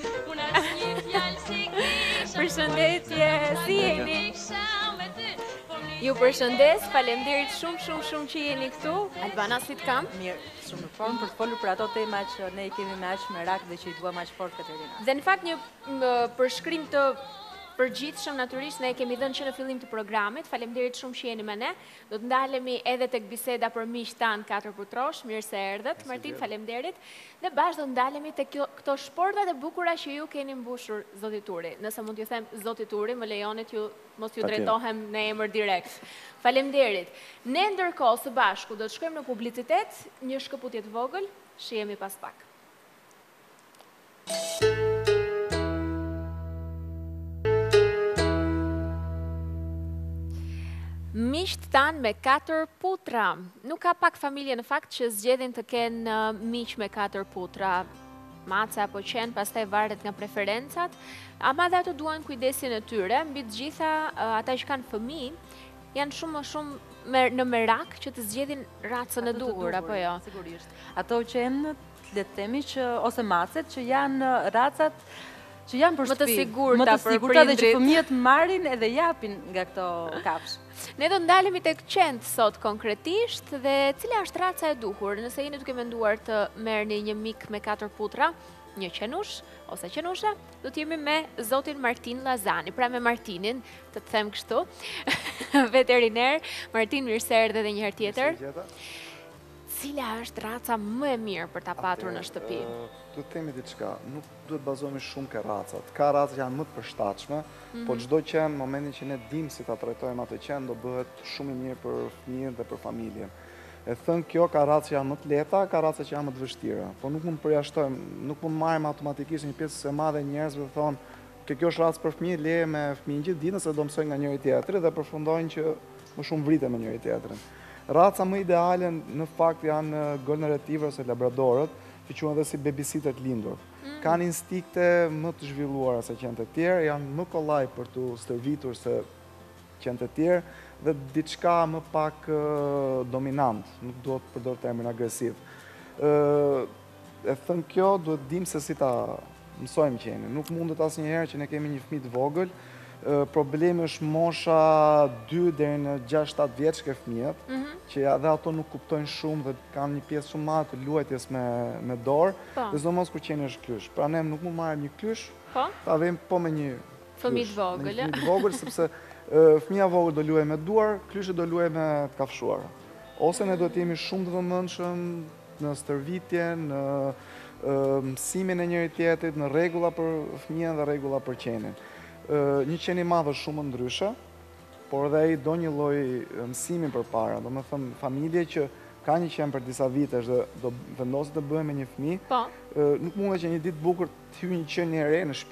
Përshëndetje, si jeni? Ju përshëndes, faleminderit shumë shumë shumë që jeni këtu. Albana, si të kam? Mirë, shumë në formë për të folur për ato tema që ne i kemi me aq merak dhe që i dua më aq fort Katerina. Dhe në fakt një përshkrim të përgjithshëm natyrisht ne e kemi dhënë që në fillim të programit. Faleminderit shumë që jeni me ne. Do të ndalemi edhe tek biseda për miq tan katër për trosh. Mirë se erdhët. Martin, faleminderit. Dhe bashkë do ndalemi tek këto shportat e bukura që ju keni mbushur zoti Turi. Nëse mund t'ju them zoti Turi, më lejonit ju mos ju drejtohem në emër direkt. Faleminderit. Ne ndërkohë së bashku do të shkojmë në publicitet, një shkëputje të vogël, shihemi pas pak. Miqt tanë me katër putra. Nuk ka pak familje në fakt që zgjedhin të kenë miq me katër putra. Maca apo qenë, pastaj varet nga preferencat, ama dhe ato duan kujdesin e tyre. Mbi të gjitha ata që kanë fëmijë, janë shumë më shumë në merak që të zgjedhin racën e duhur, apo jo? Sigurisht. Ato qenë, le të themi që, ose macet që janë racat që janë për shtëpi, më të sigurta, më të sigurta dhe që fëmijët marrin edhe japin nga këto kafsh. Ne do ndalemi tek qend sot konkretisht dhe cila është raca e duhur. Nëse jeni duke menduar të merrni një mik me katër putra, një qenush ose qenusha, do të jemi me zotin Martin Lazani, pra me Martinin, të të them kështu. Veteriner, Martin, mirë se erdhe edhe një herë tjetër. Cila është raca më e mirë për ta patur në shtëpi? Du të themi diçka, nuk duhet bazohemi shumë ke racat. Ka racat që janë më të përshtatshme, po çdo qen, momentin që ne dim si ta trajtojmë atë qen, do bëhet shumë i mirë për fëmijën dhe për familjen. E thënë kjo, ka raca që janë më të lehta, ka raca që janë më të vështira. Po nuk mund përjashtojmë, nuk mund marrim automatikisht një pjesë e madhe njerëzve të thonë, "Kjo kjo është racë për fëmijë, leje me fëmijën gjithë ditën se do mësojnë nga njëri tjetri" dhe përfundojnë që më shumë vriten me njëri tjetrin. Raca më ideale në fakt janë Golden Retriever ose Labradorët, që quhen edhe si babysitter të lindur. Kanë instikte më të zhvilluara se qenë të tjerë, janë më kollaj për të stërvitur se qenë të tjerë dhe diçka më pak dominant, nuk duhet të përdor termin agresiv. E thënë kjo, duhet dim se si ta mësojmë qenin. Nuk mundet asnjëherë që ne kemi një fëmijë të vogël. Problemi është mosha dy deri në gjashtë shtatë vjeç ke fëmijët, që edhe ato nuk kuptojnë shumë dhe kanë një pjesë shumë madhe të luajtjes me dorë, dhe sidomos kur qeni është klysh. Pra ne nuk mund marrim një klysh, ta vëmë po me një fëmijë të vogël, me një fëmijë të vogël, sepse fëmia vogël do luajë me duar, klyshi do luajë me të kafshuara. Ose ne duhet jemi shumë të vëmendshëm në stërvitje, në mësimin e njëri tjetrit, në rregulla për fëmijën dhe rregulla për qenin. Një qen i madh është shumë ndryshe, por edhe ai do një lloj mësimi përpara. Do të thënë, familje që ka një qen për disa vitesh dhe do vendoset të bëhen me një fëmijë, nuk mundet që një ditë bukur të hyjë një qen i re në shtëpi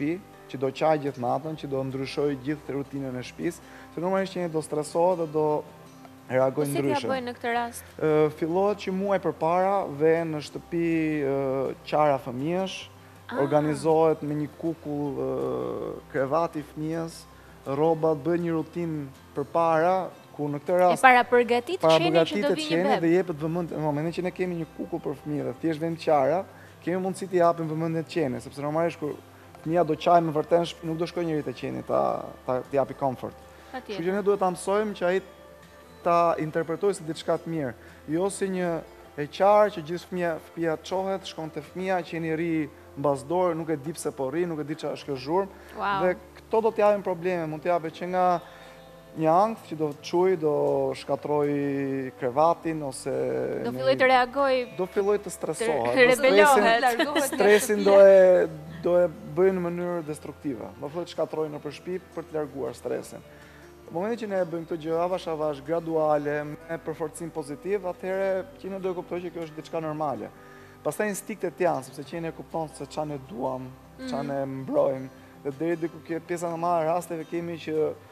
që do qaj gjithë natën, që do ndryshoj gjithë rutinën e shtëpisë, se normalisht qeni do stresohet dhe do reagoj Si ndryshëm. t'ja bëjnë në këtë rast? Ë, Fillohet që muaj përpara ve në shtëpi ë, qara fëmijësh, organizohet me një kukull ë, krevati fëmijës, rrobat, bëhet një rutinë përpara, ku në këtë E rast para përgatit para qeni që do përgatitet vi një qeni dhe bebë. jepet vëmendje. Në momentin që ne kemi një kukull për fëmijë dhe thjesht vend qara, kemi mundësi të japim vëmendje të qenit, sepse normalisht kur fëmia do qaj me vërtet në shtëpi, nuk do shkojë njëri te qeni ta ta të japi comfort. Kështu që ne duhet ta mësojmë që ai ta interpretojë si diçka të mirë, jo si një e qarë që gjithë fëmia fëmia çohet, shkon te fëmia, qeni ri mbas dorë, nuk e di pse po rri, nuk e di çfarë është kjo zhurmë. Wow. Dhe këto do të japin probleme, mund të japet që nga një ankth që do të çuj, do shkatroj krevatin ose Do në- filloj të reagoj. do filloj të stresohet. Të do rebelohet. stresin- Stresin do e do e bëjë në mënyrë destruktive. Do filloj të shkatroj nëpër shtëpi për të larguar stresin. Në momentin që ne e bëjmë këto gjë avash avash graduale me përforcim pozitiv, atëherë qeni do e kuptoj që kjo është diçka normale. Pastaj instiktet janë, sepse qeni e kupton se çfarë ne duam, çfarë ne mbrojmë. Dhe deri diku kjo pjesa në marrë rasteve kemi që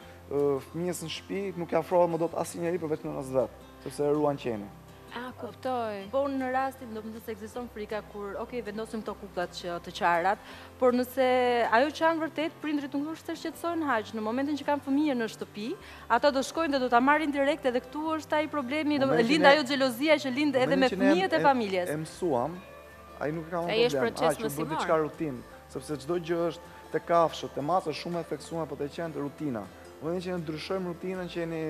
ë, fëmijës në shtëpi nuk i afrohet më dot asnjëri përveç nënës vet, sepse e ruan qenin. A, kuptoj. Po në rastin, do më thënë se ekziston frika kur, ok, vendosim këto kukullat që të qarat, por nëse ajo që janë vërtet, prindrit nuk është të shqetësojnë haq, në momentin që kanë fëmijë në shtëpi, ata do shkojnë dhe do ta marrin direkt, edhe këtu është ai problemi, do Momentin lind e- ajo xhelozia që lind edhe me Momentin që ne fëmijët e e- familjes. E mësuam, ai nuk ka Ai problem. është proces Aq, u bë mësimor. diçka rutinë, sepse çdo gjë është te kafshët, te macat shumë e theksuar, po te qenë rutina. Në momentin që ne ndryshojmë rutinën që jeni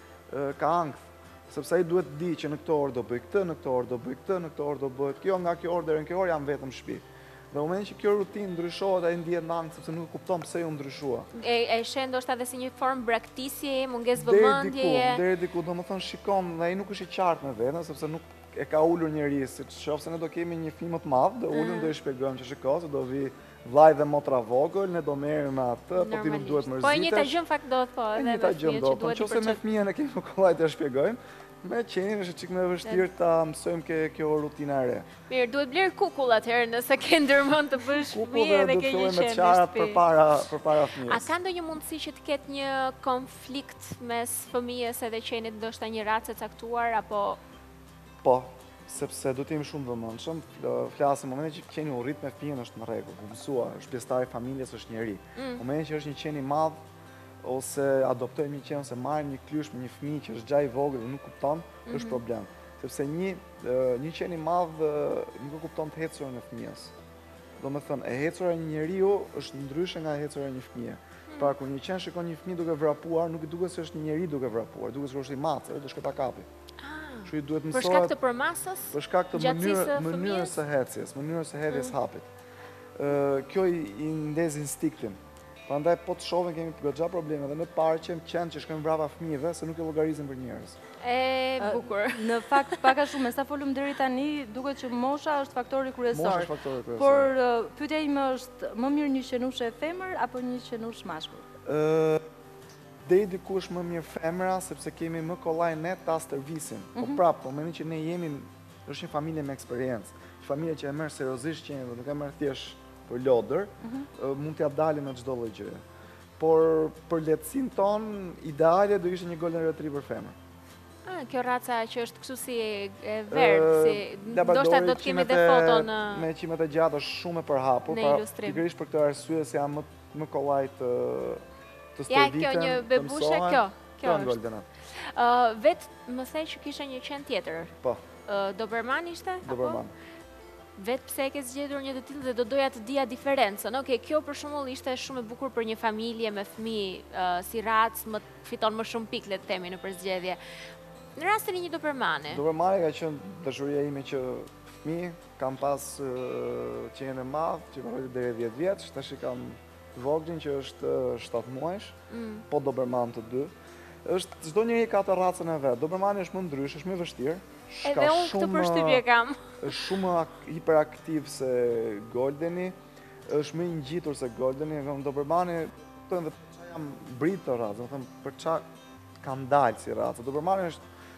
ë, ka ankth, sepse ai duhet di që në këtë orë do bëj këtë, në këtë orë do bëj këtë, në këtë orë do bëhet kjo, nga kjo orë deri në kjo orë jam vetëm në shtëpi. Dhe në momentin që kjo rutinë ndryshohet, ai ndihet në ankth sepse nuk e kupton pse ju ndryshua. E, e shen ndoshta edhe si një formë braktisje, mungesë Deri diku, vëmendjeje. deri diku, domethënë shikon, dhe ai nuk është i qartë me veten, sepse nuk e ka ulur njëri, siç qofse ne do kemi një fëmijë më të madh, do ulëm do i shpjegojmë që shiko se do vi vllai dhe motra vogël, ne do merrem me atë, po ti nuk duhet mërzitesh. Po e njëjta gjë në fakt do të po, E edhe njëjta me gjë fëmijët do, që po duhet i nëse me përqet. fëmijën e kemi më kollaj të shpjegojmë, me qenin është çik më vështirë ta mësojmë ke kjo rutinë e re. Mirë, duhet bler kukull atëherë nëse ke ndërmend të bësh Kukull fëmijë dhe dhe do ke të një fillojmë me qen në qarat shtëpi. përpara përpara A fëmijës. ka ndonjë mundësi që të ketë një konflikt mes fëmijës edhe qenit, ndoshta një racë e caktuar apo Po, sepse do të jemi shumë vëmendshëm, fl- flasim në momentin që qeni u rrit me fëmijën është në rregull, u mësua, është pjesëtar i familjes, është njeri. Në momentin që është një qen i madh ose adoptojmë një qen ose marrim një klysh me një fëmijë që është gjaj i vogël dhe nuk kupton, është problem. Sepse një ë, një qen i madh ë, nuk e kupton të hecurën e fëmijës. Domethënë, e hecura e një njeriu është ndryshe nga e hecura e një fëmije. Pra kur një qen shikon një fëmijë duke vrapuar, nuk i duket se është një njeri duke vrapuar, duket se është i macë, do shkoj ta kapi. Kështu i duhet për shkak mësohet të përmasës? për shkak të Gjatësisë mënyrë, së mënyrës fëmijës? së hecjes, mënyrës së hedhjes hapit. Ë, kjo i, i ndez instiktin. Prandaj po të shohim kemi goxha probleme dhe në parqe qenë që shkojnë brava fëmijëve se nuk e llogarizin për njerëz. E Ë, bukur. Në fakt, pak a shumë, me sa folëm deri tani, duket që mosha është faktori Mosha kryesor. është faktori kryesor. Por ë, pyetja ime është, më mirë një qenush e femër apo një qenush mashkull? Ë, deri diku është më mirë femra sepse kemi më kollaj ne ta stërvisim. Po prapë, në momentin që ne jemi është një familje me eksperiencë, një familje që e merr seriozisht qenin dhe nuk e merr thjesht për lodër, ë, mund t'ja dalim me çdo lloj gjëje. Por për lehtësinë tonë, ideale do ishte një golden retriever femër. Ah, kjo raca që është kështu si e verdh, si Labradori, ndoshta do të kemi qimet dhe e- foto në me qimet e gjatë është shumë e përhapur, në pra ilustrim. pikërisht për këtë arsye se janë më më kollaj të të Ja, stërviten, kjo një të bebushe, mësohen. kjo, kjo Kjo janë është. goldenat. Ë, vet më the që kisha një qen tjetër. Po, Ë, Doberman ishte? apo? Doberman. Vetë pse e ke zgjedhur një të tillë dhe do doja të dija diferencën. Okej, kjo për shembull ishte shumë e bukur për një familje me fëmijë, ë, si racë më fiton më shumë pikë le të themi në përzgjedhje. Në rastin e një Dobermani. Dobermani ka qenë dashuria ime që fëmijë, kam pas uh, qenë e madh, që varroi deri dhjetë vjeç, tash i kam voglin që është uh, shtatë muajsh, Mm. po Doberman të dy. Është çdo njeri ka të racën e vet. Dobermani është më ndryshe, është më i vështirë. sh- Edhe ka unë këtë shumë, përshtypje kam. është shumë ak- hiperaktiv se Goldeni, është më i ngjitur se Goldeni, vetëm Dobermani, thonë vetë çfarë jam brit të racë, do të thënë për çfarë kam dalë si racë. Dobermani është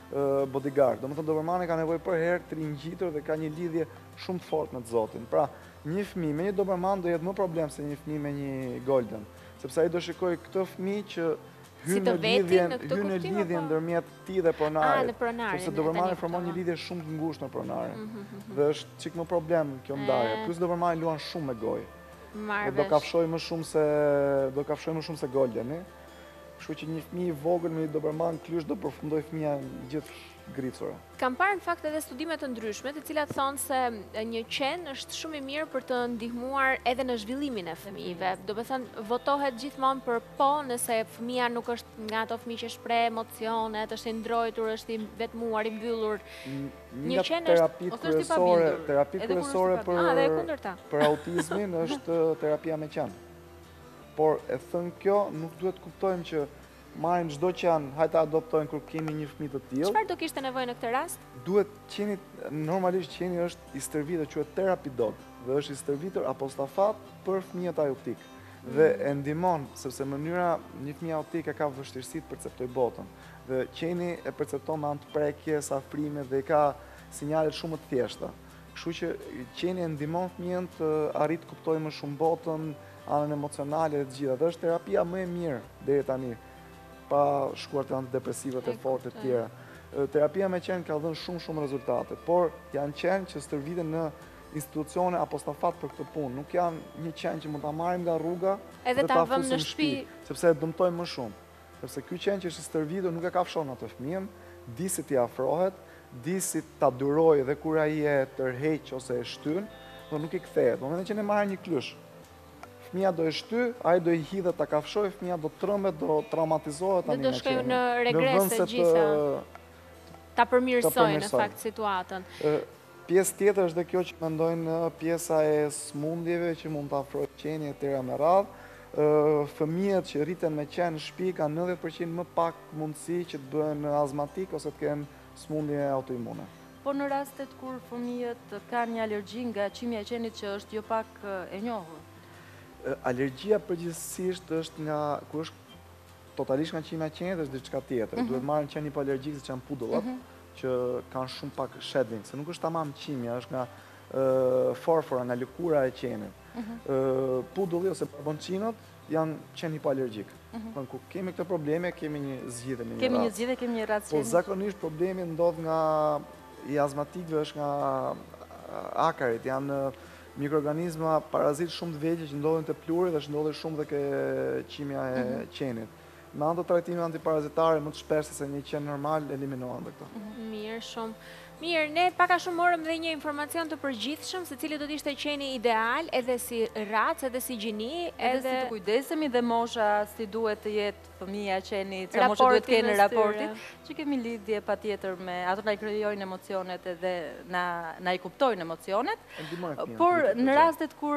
bodyguard. Do më thënë Dobermani ka nevojë për herë të ringjitur dhe ka një lidhje shumë të fortë me Zotin. Pra, një fëmijë me një Doberman do jetë më problem se një fëmijë me një Golden, sepse ai do shikoj këtë fëmijë që hyn në lidhjen, hyn në lidhjen ndërmjet ti dhe pronarit. Sepse Dobermani formon një lidhje shumë të ngushtë me pronarin. Dhe është çik më problem kjo ndarje. Plus Dobermani luan shumë me gojë. Dhe do kafshoj më shumë se do kafshoj më shumë se Goldeni. Kështu që një fëmijë i vogël me një Doberman klysh do përfundoj fëmia gjithë gricura. Kam parë në fakt edhe studime të ndryshme, të cilat thonë se një qen është shumë i mirë për të ndihmuar edhe në zhvillimin e fëmijëve. Do të thënë votohet gjithmonë për po nëse fëmia nuk është nga ato fëmijë që shpreh emocione, është i ndrojtur, është i vetmuar, i mbyllur. Një qen është ose është i pabindur. Terapia kryesore për për autizmin është terapia me qen. Por e thënë kjo, nuk duhet kuptojmë që marrin çdo që janë, hajta adoptojnë kur kemi një fëmijë të tillë. Çfarë do kishte nevojë në këtë rast? Duhet qeni, normalisht qeni është i stërvitur, quhet therapy dog, dhe është i stërvitur apostafat për fëmijët autik. Dhe e ndihmon, sepse mënyra një fëmijë autik e ka vështirësi të perceptoj botën. Dhe qeni e percepton me anë të prekjes, afrime dhe ka sinjalet shumë të thjeshta. Kështu që qeni e ndihmon fëmijën të arrit të kuptojë më shumë botën, anën emocionale dhe të gjitha. Dhe është terapia më e mirë deri tani, pa shkuar të antidepresivat e fortë të tjera. Terapia me qenë ka dhënë shumë shumë rezultate, por janë qenë që stërviten në institucione apostafat për këtë punë. Nuk janë një qenë që mund ta marrim nga rruga dhe ta vëmë në shtëpi, sepse e dëmtojmë më shumë. Sepse ky qenë që është i stërvitur nuk e ka fshon atë fëmijën, di si t'i afrohet, di si ta durojë dhe kur ai e tërheq ose e shtyn, do nuk i kthehet. Në momentin që ne marrim një klysh, fëmija do e shty, ai do i hidhe ta kafshoj, fëmija do trëmbet, do traumatizohet tani me qenë. Dhe do shkojnë në regres të gjitha. Ta përmirësojnë në fakt situatën. Pjesë tjetër është dhe kjo që mendojnë pjesa e smundjeve që mund të afrojë qeni e tjera me radhë. Fëmijët që rriten me qenë në shtëpi kanë nëntëdhjetë përqind më pak mundësi që të bëhen azmatik ose të kenë smundje autoimune. Po në rastet kur fëmijët kanë një alergji nga qimja e qenit që është jo pak e njohur? Alergjia përgjithsisht është nga, kur është totalisht nga qimja e qenit, është diçka tjetër. Duhet marrën qenë hipoalergjik si që janë pudullat, që kanë shumë pak shedding, se nuk është tamam qimja, është nga forfora, nga lëkura e qenit. Pudulli ose barbonçinët janë qenë hipoalergjik. Kur kemi këtë probleme, kemi një zgjidhje me një radhë. Kemi një zgjidhje, kemi një radhë qenit. Po zakonisht problemi ndodh nga i azmatikëve, është nga akarit, janë mikroorganizma parazit shumë të vegjë që ndodhin të pluri dhe që ndodhin shumë dhe ke qimja e qenit. Me anë të trajtime antiparazitare më të shpesh se një qenë normal eliminohen dhe këto. Mirë shumë. Mirë, ne paka shumë morëm dhe një informacion të përgjithshëm se cili do t'ishte qeni ideal edhe si racë, edhe si gjini, edhe si të kujdesemi dhe mosha si duhet të jetë fëmija qeni, që mosha duhet të kenë në raportit, që kemi lidhje pa tjetër me ato na i krijojnë emocionet edhe na i kuptojnë emocionet, por në rastet kur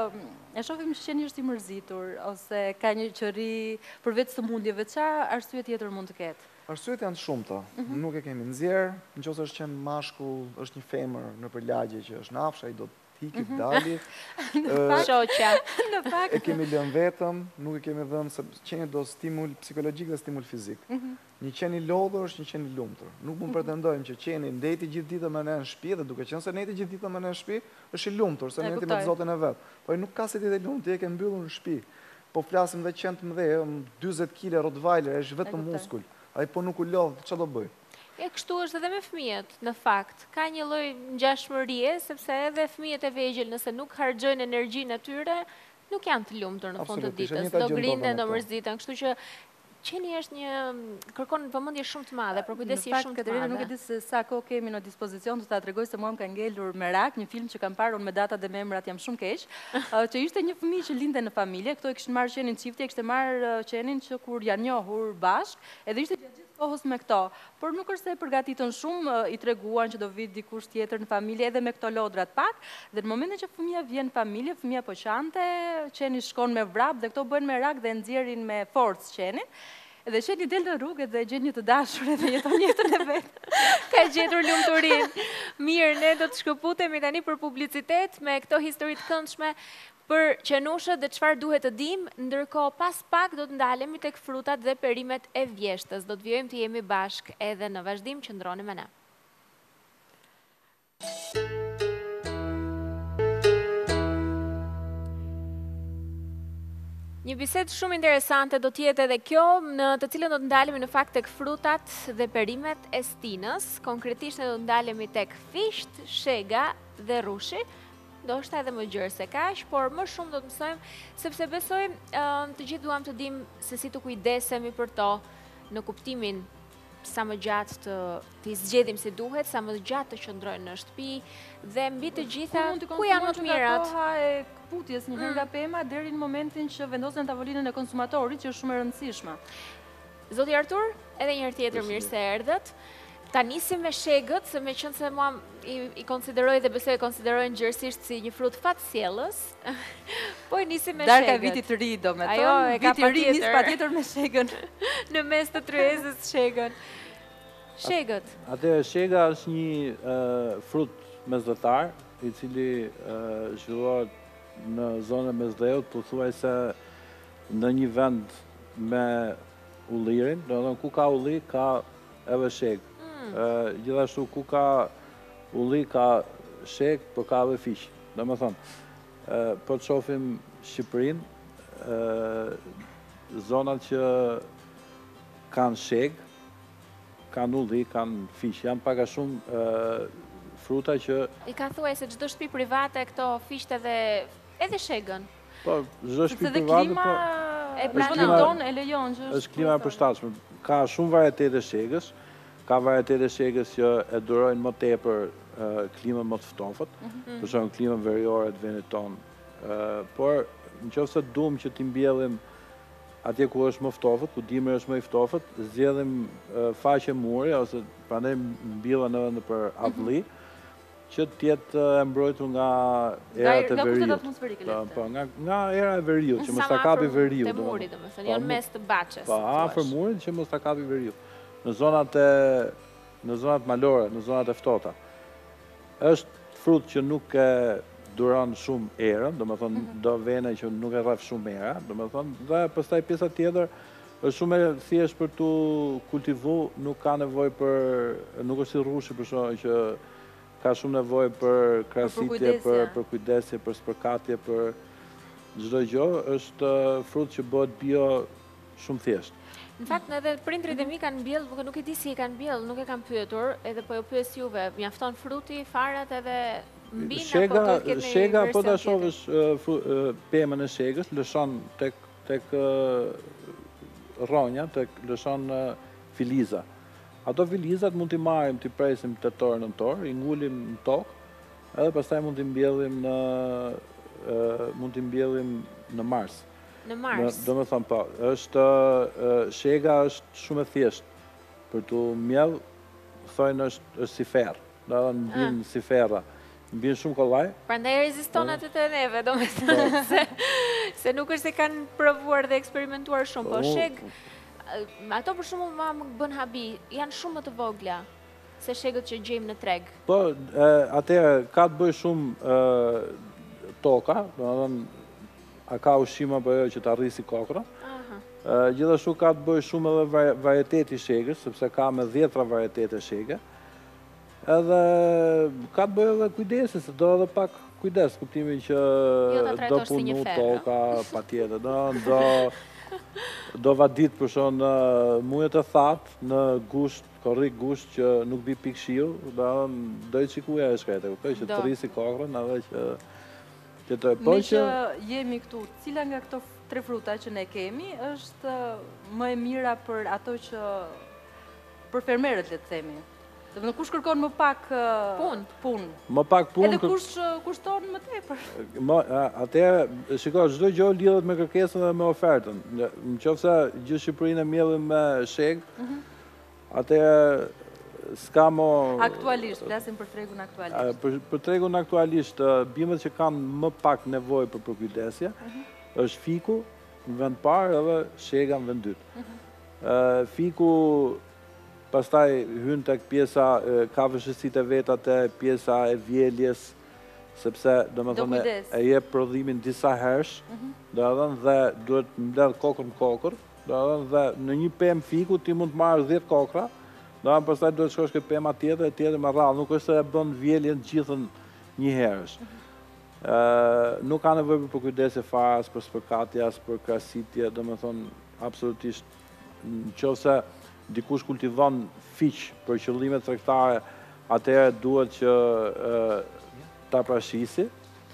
e shohim që qeni është i mërzitur, ose ka një qëri përveç sëmundjeve, çfarë arsye tjetër mund të ketë? Arsyet janë shumëta, nuk e kemi nxjerr, nëse është qenë mashkull, është një femër në përlagje që është nafsh, ai do të hiqet dali. Shoqja. E kemi lënë vetëm, nuk e kemi dhënë se qeni do stimul psikologjik dhe stimul fizik. Një qen i lodhur është një qen i lumtur. Nuk mund pretendojmë që qeni ndeti gjithë ditën me ne në shtëpi dhe duke qenë se ndeti gjithë ditën me ne në shtëpi, është i lumtur, se ndeti me Zotin e vet. Po ai nuk ka se ti të lumtur, ti e ke mbyllur në shtëpi. Po flasim dhe qen të mëdhenj, dyzet kile Rottweiler, është vetëm muskull. Ai po nuk u lodh, çfarë do bëj? E kështu është edhe me fëmijët, në fakt. Ka një lloj ngjashmërie, sepse edhe fëmijët e vegjël nëse nuk harxojnë energjinë e tyre, nuk janë të lumtur në fund të ditës. Do grinden, do mërziten, kështu që qeni është një kërkon vëmendje shumë të madhe, për kujdesje shumë të madhe. Nuk e di se sa kohë kemi në dispozicion të ta tregoj se mua më ka ngelur merak një film që kam parë unë me datat dhe me emrat jam shumë keq, që ishte një fëmijë që lindte në familje, këto e kishin marrë qenin çifti, e kishte marrë qenin që kur janë njohur bashk, edhe ishte gjatë gjithë kohës me këto, por nuk është se e përgatitën shumë, i treguan që do vi dikush tjetër në familje edhe me këto lodrat pak, dhe në momentin që fëmia vjen në familje, fëmia po qante, qeni shkon me vrap dhe këto bëjnë merak dhe nxjerrin me forcë qenin. Edhe qeni del në rrugë dhe gjen një të dashur edhe jeton jetën e vet. Ka gjetur lumturinë. Mirë, ne do të shkëputemi tani për publicitet me këto histori të këndshme. për qenushët dhe çfarë duhet të dim, ndërkohë pas pak do të ndalemi tek frutat dhe perimet e vjeshtës. Do të vijojmë të jemi bashkë edhe në vazhdim, qëndroni me ne. Një bisedë shumë interesante do t'jetë edhe kjo, në të cilën do të ndalemi në fakt tek frutat dhe perimet e stinës. Konkretisht ne do të ndalemi tek fisht, shega dhe rushi. Do është edhe më gjërë se kaq, por më shumë do të mësojmë, sepse besojmë të gjithë duam të dim se si të kujdesemi për to në kuptimin sa më gjatë të, të zgjedhim si duhet, sa më gjatë të qëndrojnë në shtëpi dhe mbi të gjitha ku janë më të mirat. Koha e këputjes një herë nga pema deri në momentin që vendosen tavolinën e konsumatorit, që është shumë e rëndësishme. Zoti Artur, edhe një herë tjetër mirë se erdhët. Ta nisim me shegët, se me qënë se mua i, i konsideroj dhe besoj e konsiderojnë gjërësisht si një frut fatësjellës, po i nisim me Darka shegët. vitit të ri, do me Ajo, tonë, e ka viti ri nis patjetër. patjetër me shegën. Në mes të tryezës shegën. Shegët. Atëherë, shega është një uh, frut mesdhetar, i cili uh, zhvillohet në zonën e mesdheut, pothuajse në një vend me ullirin, do të thonë ku ka ulli, ka edhe sheg. Mm. Uh, gjithashtu ku ka ulli, ka sheg, por ka edhe fiq. Do të thonë, uh, po të shohim Shqipërinë, uh, zonat që kanë sheg, kanë ulli, kanë fiq, janë paka shumë uh, fruta që... I ka thuaj se çdo shtëpi private këto fiqte dhe edhe shegën. Po, çdo shtëpi Sepse dhe private, klima po... e është pranon klima- tonë e lejon që është klima e përshtatshme. Ka shumë varietete shegës, ka varietete shegës që e durojnë më tepër uh, klimën më të ftofët, për shembull klimën veriore të vendit tonë. Uh, por nëse duam që t'i mbjellim atje ku është më ftofët, ku dimri është më i ftofët, zgjedhim uh, faqe muri ose prandaj mbyllen edhe nëpër avlli, që t'jetë e mbrojtur nga erat e nga kushtet veriut. atmosferike, Po, le të po, nga, nga era e veriut, që mos ta Sa më kapi afër veriu. te domethënë. muri, domethënë, Po, jo në mu- mes të baçes. Pa, thua. afër murit që mos ta kapi veriu. Në zonat e në zonat malore, në zonat e ftohta. Është frut që nuk e duron shumë erën, domethënë do vene që nuk e rref shumë era, domethënë, dhe pastaj pjesa tjetër është shumë e thjesht për tu kultivu, nuk ka nevojë për, nuk është si rrushi për shkak që ka shumë nevojë për krasitje, kujdesje. për për kujdesje, për spërkatje, për çdo gjë, është uh, frut që bëhet bio shumë thjesht. Në fakt, edhe prindrit e mi kanë mbjell, por nuk e di si i kanë mbjell, nuk e kanë pyetur, edhe po jo pyes juve, mjafton fruti, farat edhe mbin apo Shega, do të ketë një shega po ta version tjetër? shohësh uh, fru- uh, pemën e shegës, lëshon tek tek uh, rronja, tek lëshon uh, filiza. Ato filizat mund t'i marrim, t'i presim tetor nëntor, i ngulim në tokë, edhe pastaj mund t'i mbjellim në uh, mund t'i mbjellim në mars. Në mars. Do me thëmë, po, është, uh, shega është shumë e thjeshtë, për t'u mjell, thojnë është, është si ferë, do dhe mbin si ferra, mbin shumë kollaj, Prandaj reziston aty te neve, domethënë se, se nuk është se kanë provuar dhe eksperimentuar shumë, po Po, sheg, ato për shembull ma më bën habi, janë shumë më të vogla se shegët që gjejmë në treg. Po, e, atëherë, ka të bëj shumë e, toka, do të thënë, a ka ushqim apo jo që të arrisi kokra. Aha. E, Gjithashtu ka të bëj shumë edhe vari- varieteti i shegës, sepse ka me dhjetra varietete shege. Edhe ka të bëj edhe kujdesi, se do edhe pak kujdes, kuptimin që Jo ta do trajtosh si një punu ferë. toka patjetër, do do do vadit për shon në mujet e thatë, në gusht, korrik gusht që nuk bi pikë shiu, do do i qikuja e shkrete, kuptoj që Do. të rrisi kokrën, edhe që që të po Me që që jemi këtu, cila nga këto tre fruta që ne kemi është më e mira për ato që për fermerët, le të themi. Do të thënë kush kërkon më pak uh, Punë. punë. më pak punë Edhe kër- kush uh, kushton më tepër. Mo- a- Atëherë, shiko, çdo gjë lidhet me kërkesën dhe me ofertën. Në në qoftë se gjithë Shqipërinë e mbjellim me sheg, atëherë s'ka mo... Aktualisht, flasim për tregun a, aktualisht. Për, për tregun aktualisht, ë, bimët që kanë më pak nevojë për përkujdesje, është fiku në vend parë edhe shega në vend dytë. Ë, Fiku pastaj hyn tek pjesa, ë, ka vështirësitë e veta te pjesa e vjeljes, sepse do më Do thënë kujdes. e jep prodhimin disa hersh, do të thënë dhe duhet mbledh kokën në kokër, do të thënë dhe në një pemë fiku ti mund të marrësh dhjetë kokra, do të thënë pastaj duhet të shkosh ke pema tjetër e tjetër me radhë, nuk është se e bën vjeljen të gjithën një herësh. Ë, nuk ka nevojë për kujdese fare as për spërkatje, as për krasitje, do të thonë absolutisht nëse dikush kultivon fiq për qëllime tregtare, atëherë duhet që ë, ta prashisi.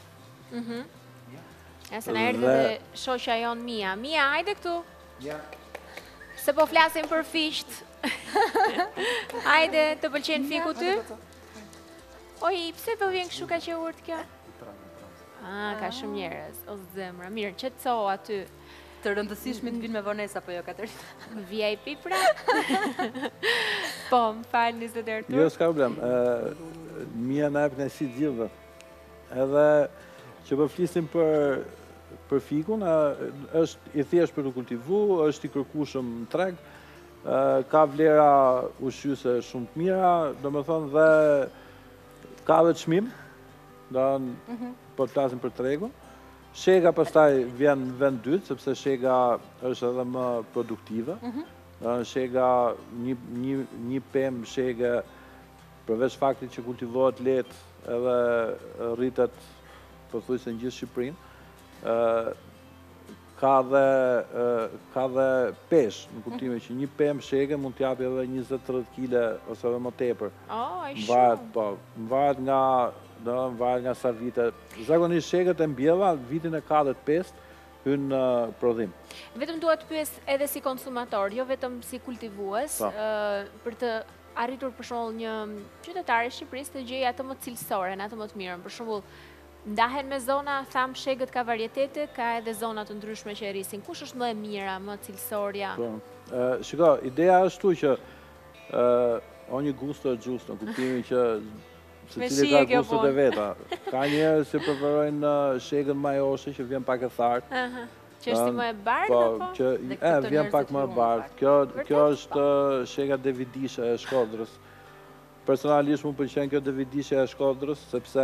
Ja se na erdhi Dhe- dhe shoqja jon Mia. Mia, hajde këtu. Se po flasim për fiqt. Hajde, të pëlqen fiku ty? Oj, pse po vjen kështu kaq e urtë kjo? Ah, ka shumë njerëz, o zemra. Mirë, qetëso aty. Të rëndësishmit vinë me vonesa, po jo Katerina. V I P pra? Po, më falni zot Ertur. Jo, s'ka problem. Ë, Mia na jep kënaqësi të gjithëve. Edhe që po flisim për për fikun, ë, është i thjesht për të kultivu, është i kërkueshëm në treg, ë, ka vlera ushqyese shumë të mira, domethënë dhe ka dhe çmim, do të po të flasim për tregun. Shega pastaj vjen në vend dytë, sepse shega është edhe më produktive. Do të shega një një një pemë shege përveç faktit që kultivohet lehtë edhe rritet pothuajse në gjithë Shqipërinë. ë ka dhe ë, ka dhe peshë, në kuptimin që një pemë shege mund të japi edhe njëzet tridhjetë kile ose edhe më tepër. Oh, ai Varet, shumë. po, varet nga, do të thënë, varet nga sa vite. Zakonisht shegët e mbjella vitin e katërt pesë hyn në prodhim. Vetëm dua të pyes edhe si konsumator, jo vetëm si kultivues, Po. ë, për të arritur për shembull një qytetar i Shqipërisë të gjejë atë më cilësore, në atë më të mirën. Për shembull, ndahen me zona, tham shegët ka varietete, ka edhe zona të ndryshme që e rrisin. Kush është më e mira, më cilësorja? Po. Ë, shiko, ideja është tu që ë ogni gusto è giusto, në kuptimin që Me secili shije ka kjo gustot e punë. veta. Ka njerëz që preferojnë ë, shegën majoshe që vjen pak e thartë. Aha. Që është si më e bardhë Po, apo? që Dhe e këto vjen njerëzit pak më e luan bardhë. pak. Kjo Vërtet? kjo është ë, shega Devidisha e Shkodrës. Personalisht më pëlqen kjo Devidisha e Shkodrës sepse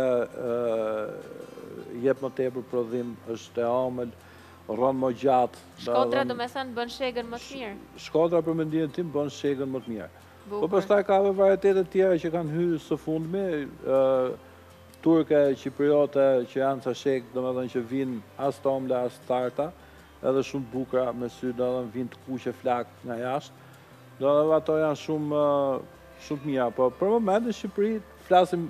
ë jep më tepër prodhim, është e omël, rron më gjatë. Shkodra do do me thënë bën shegën më të mirë. Shkodra për mendimin tim bën shegën më të mirë. Po Bukur. pastaj ka edhe varietete tjera që kanë hyrë së fundmi, ë turke, qipriote që janë ca shegë, domethënë që vinë as të omla as të tarta, edhe shumë bukura me sy, domethënë vinë të kuqe flak nga jashtë. Domethënë ato janë shumë ë, shumë të mira, po për momentin në Shqipëri flasim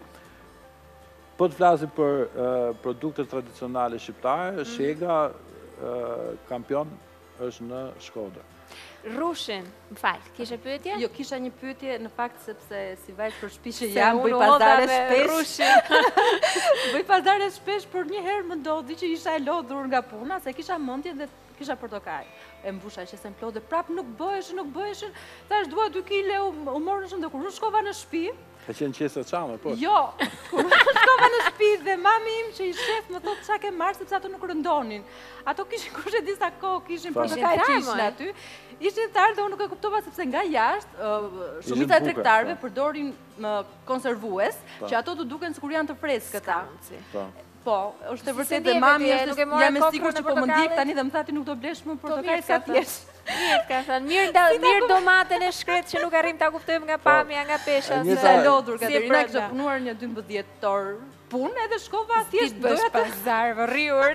po të flasim për ë, produkte tradicionale shqiptare, shega ë, kampion është në Shkodër. Rrushin, më fal, kishe pyetje? Jo, kisha një pyetje në fakt sepse si vajt për shtëpi që Se jam, unë bëj u pazare hodha me shpesh. rrushin. Bëj pazare shpesh, por një herë më ndodhi që isha e lodhur nga puna, se kisha mendje dhe kisha portokall. E mbusha që se më plodhe, prap nuk bëheshin, nuk bëheshin. Thash dua dy kile, u, u morën shumë dhe kur unë shkova në shtëpi, Ka qenë qese çame, po. jo, kur unë shkova në shtëpi dhe mami im që i shef më thotë çka ke marrë sepse ato nuk rëndonin. Ato kishin kush e di sa kohë kishin Po. portokall që Ishin ishin tharë, aty. Ishin tharë dhe unë nuk e kuptova sepse nga jashtë ë, shumica e bukura, tregtarëve po. përdorin më konservues, Po. që ato të duken sikur janë të freskëta. Skanci. Po. Po, është e Si vërtetë ndjeve dhe mami ti, është nuk e morë jam e kokrën sigurt e që po më ndjek portokallit? tani dhe më thati nuk do blesh më Po portokall mirë sa ka t'jesh. Mirë ka thënë, mirë, da, mirë domaten e shkret që nuk arrim ta kuptojmë nga pamja, nga pesha. E një se- Sa sa- lodhur si Katerina, brenda. kisha punuar një dymbëdhjetë orë punë edhe shkova Ti thjesht bësh doja të pazar vërriur.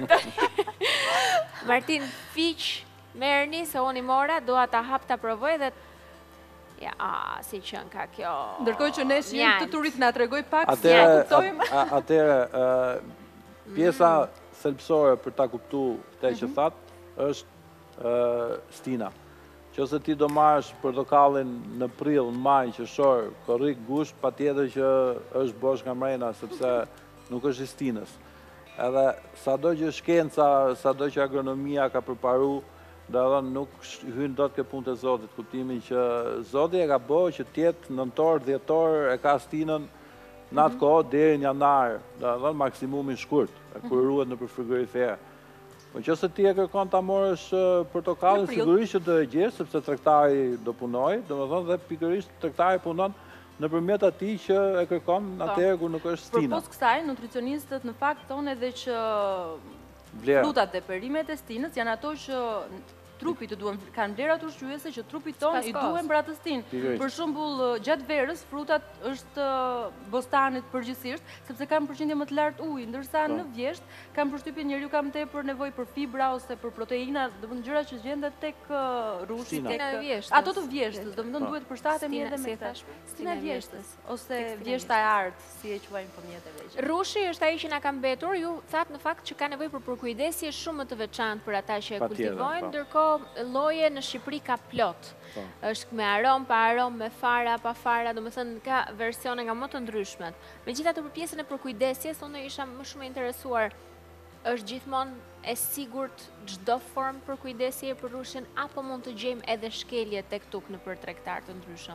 Martin, fiq, merrni se unë i mora, dua ta hap ta provoj dhe ja, a, si qën ka kjo. ndërkohë që ne shihim Mjalt. të turit na tregoj pak si Atëre, ja kuptojmë. a- a- atëre, ë, pjesa thelbësore për ta kuptuar këtë që that është ë, stina. Qëse ti do marrësh portokallin në prill, në maj, qershor, korrik, gusht, patjetër që është bosh nga mrena sepse nuk është i stinës. Edhe sado që shkenca, sado që agronomia ka përparu, do të thënë nuk sh- hyn dot ke punë e Zotit, kuptimin që Zoti e ka bëu që të jetë nëntor, dhjetor e ka stinën në atë kohë deri në janar, do të thënë maksimumin shkurt, e kur ruhet nëpër frigorifer. Po nëse ti e kërkon ta morësh ë, portokallin, Në prill. sigurisht që do e gjesh sepse tregtari do punoj, domethënë dhe pikërisht tregtari punon nëpërmjet atij që e kërkon atëherë kur nuk është stina. Përpos kësaj, nutricionistët në fakt thonë edhe që Vlera. frutat dhe perimet e stinës janë ato që trupi të duhen, kanë vlerat ushqyese që trupi tonë i duhen për atë stinë. Pikërisht. Për shembull, gjatë verës, frutat është bostanit përgjithsisht, sepse kanë përqindje më të lartë ujë, ndërsa në vjesht kanë përshtypjen njeriu ka më tepër nevojë për fibra ose për proteina, domethënë gjëra që gjenden tek rushi, tek ato të vjeshtës, domethënë duhet përshtatemi edhe me këtë. Stina e vjeshtës ose vjeshta e artë, si e quajnë fëmijët e vegjël. Rushi është ai që na ka mbetur, ju thatë në fakt që ka nevojë për përkujdesje shumë më të veçantë për ata që e kultivojnë, ndërkohë lloje në Shqipëri ka plot. Është me arom, pa arom, me fara, pa fara, domethënë ka versione nga më të ndryshmet. Megjithatë për pjesën e përkujdesjes, unë isha më shumë e interesuar, është gjithmonë e sigurt çdo formë përkujdesje për rushin apo mund të gjejmë edhe shkelje tek tuk nëpër tregtar të ndryshëm?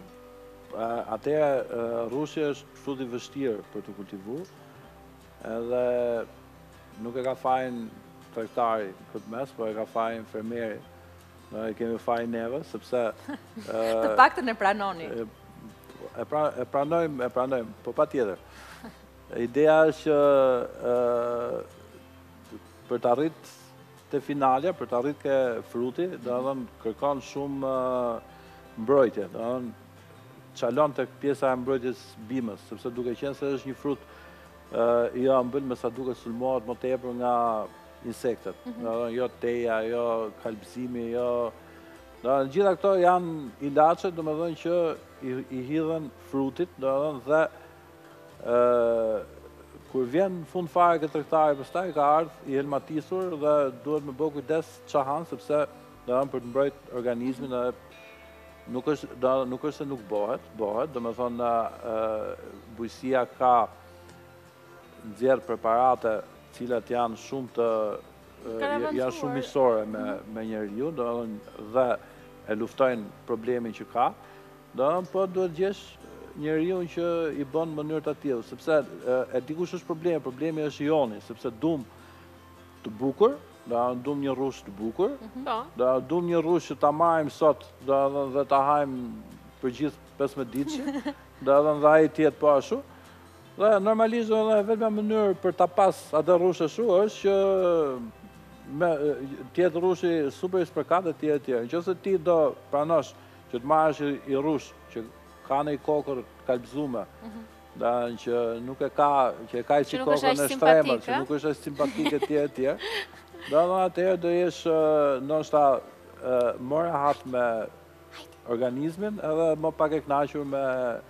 Atëherë rushi është shumë i vështirë për të kultivuar, edhe nuk e ka fajin tregtari këtë mes, por e ka fajin fermeri. Ne kemi fajin neve, sepse... Të paktën e pranoni. E pranojmë, e pranojmë, po pa tjetër. Ideja është që për të arrit të finalja, për të arrit ke fruti, do të thënë kërkon shumë mbrojtje, do të thënë çalon tek pjesa e mbrojtjes bimës, sepse duke qenë se është një frut i ëmbël, me sa duket sulmohet më tepër nga insektet, jo teja, jo kalbëzimi, jo... Gjitha këto janë ilaçe, do me dhënë që i hidhen frutit, do me dhënë dhe kur vjen fund fare këtë tregtari pastaj ka ardhur i helmatisur dhe duhet me bë kujdes çahan, sepse do me dhënë për të mbrojt organizmin dhe nuk është nuk është se nuk bëhet, bëhet, do me thonë bujësia ka nxjerr preparate cilat janë shumë të janë shumë miqësore me njeriu, do të thonë dhe e luftojnë problemin që ka, do të thonë po duhet gjesh njeriu që i bën në mënyrë të tillë, sepse e dikush është problemi, problemi është joni, sepse dum të bukur, do të dum një rrush të bukur, do të dum një rrush që ta marrim sot, do të thonë dhe ta hajm për gjithë pesëmbëdhjetë ditësh, do të thonë dhe ai të jetë po ashtu. Dhe normalisht edhe vetëm mënyrë për ta pas atë rrushë ashtu është që tjetë rrushi super i spërkat e tjerë tjerë. Nëse ti do pranosh që të marrësh i rrush që ka në i kokër kalbëzume, që nuk e ka, që e ka i që kokër në shtremër, që nuk është e simpatike tjerë tjerë, do dhe atëherë do jesh ndoshta më rehat me organizmin edhe më pak e kënaqur me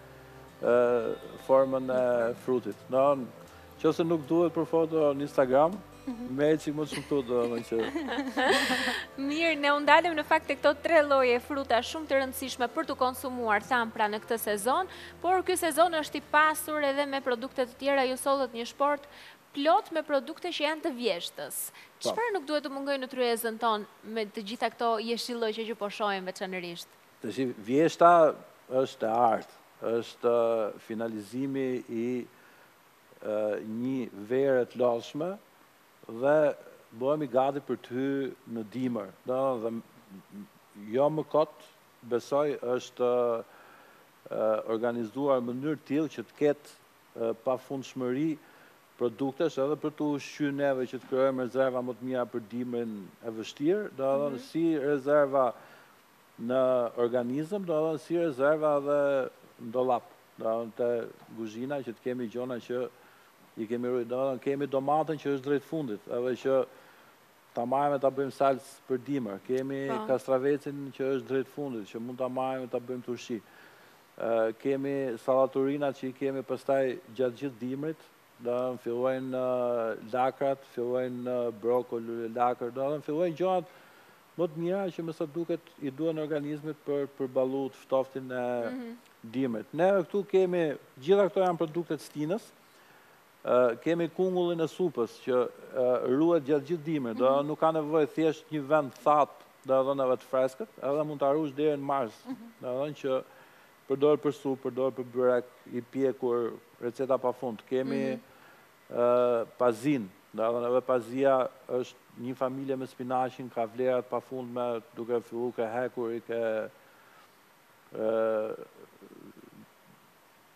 formën e frutit. Nëse nuk duhet për foto në Instagram, me e që më shumë të do më që... Mirë, ne undalem në fakt e këto tre lloje fruta shumë të rëndësishme për të konsumuar thamë pra në këtë sezon, por ky sezon është i pasur edhe me produkte të tjera, ju sollet një shport plot me produkte që janë të vjeshtës. Çfarë nuk duhet të mungojë në tryezën tonë me të gjitha këto jeshillëqe që po shohim veçanërisht? Tash vjeshta është e artë. Është finalizimi i një vere të lodhshme dhe bëhemi gati për të hyrë në dimër. Dhe jo më kot, besoj, është organizuar në mënyrë tillë që të ketë pafundshmëri produktesh edhe për të ushqyer neve që të krijojmë rezerva më të mira për dimrin e vështirë, do të thonë si rezerva në organizëm, do të thonë si rezerva dhe në dollap, do të kuzhina që të kemi gjona që i kemi rujtë, do të kemi domatën që është drejt fundit, edhe që ta marrim ta bëjmë salcë për dimër, kemi kastravecin që është drejt fundit, që mund ta marrim ta bëjmë turshi. Kemi sallaturinat që i kemi pastaj gjatë gjithë dimrit, do të fillojnë lakrat, fillojnë brokoli, lakër, do të fillojnë gjonat më të mira që më sa duket i duhen organizmit për përballu ftoftin e dimrit. Ne këtu kemi, gjitha këto janë produktet stinës, kemi kungullin e supës që ruhet gjatë gjithë dimrit, do nuk ka nevojë thjesht një vend thatë, do të thonë edhe të freskët, edhe mund ta rush deri në mars, do të thonë që përdor për supë, përdor për byrek, i pjekur, receta pafund. Kemi pazin, do të thonë edhe pazia është një familje me spinaqin, ka vlerat pafundme, duke filluar ke hekur, i ke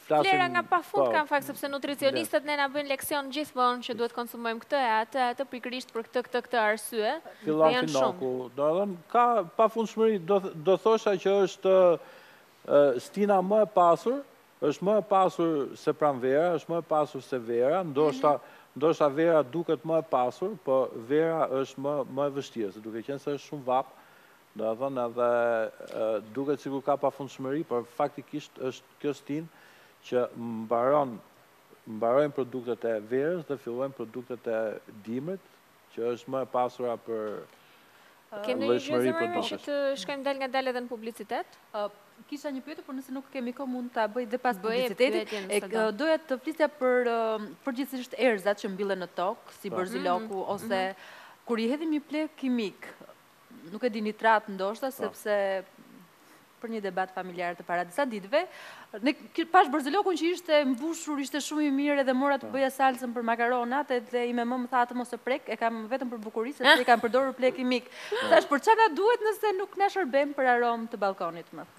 Vlera nga pafund kanë fakt, sepse nutricionistët ne na bëjnë leksion gjithmonë që duhet konsumojmë këtë e atë, atë pikërisht për këtë këtë këtë arsye. Fillon finoku. Do të thënë ka pafundshmëri, do do thosha që është stina më e pasur, është më e pasur se pranvera, është më e pasur se vera, ndoshta ndoshta vera duket më e pasur, po vera është më më e vështirë, se duke qenë se është shumë vap. Do të thënë edhe duket sikur ka pafundshmëri, por faktikisht është kjo stinë që mbaron mbarojnë produktet e verës dhe fillojnë produktet e dimrit, që është më e pasura për Kemi një gjë zemrime që të shkojmë dal nga dal edhe në publicitet? Kisha një pyetje, por nëse nuk kemi kohë mund ta bëj dhe pas publicitetit. Doja të flisja për përgjithsisht erzat që mbillen në tokë, si borziloku ose kur i hedhim një pleh kimik, nuk e di nitrat ndoshta, sepse për një debat familjar të para disa ditëve, ne pash borzilokun që ishte mbushur, ishte shumë i mirë edhe mora të bëja salsën për makaronat, edhe i me më më tha të mos e prek, e kam vetëm për bukurisë, sepse i kam përdorur pleh kimik. Thash, për çfarë na duhet nëse nuk na shërben për aromë të balkonit më?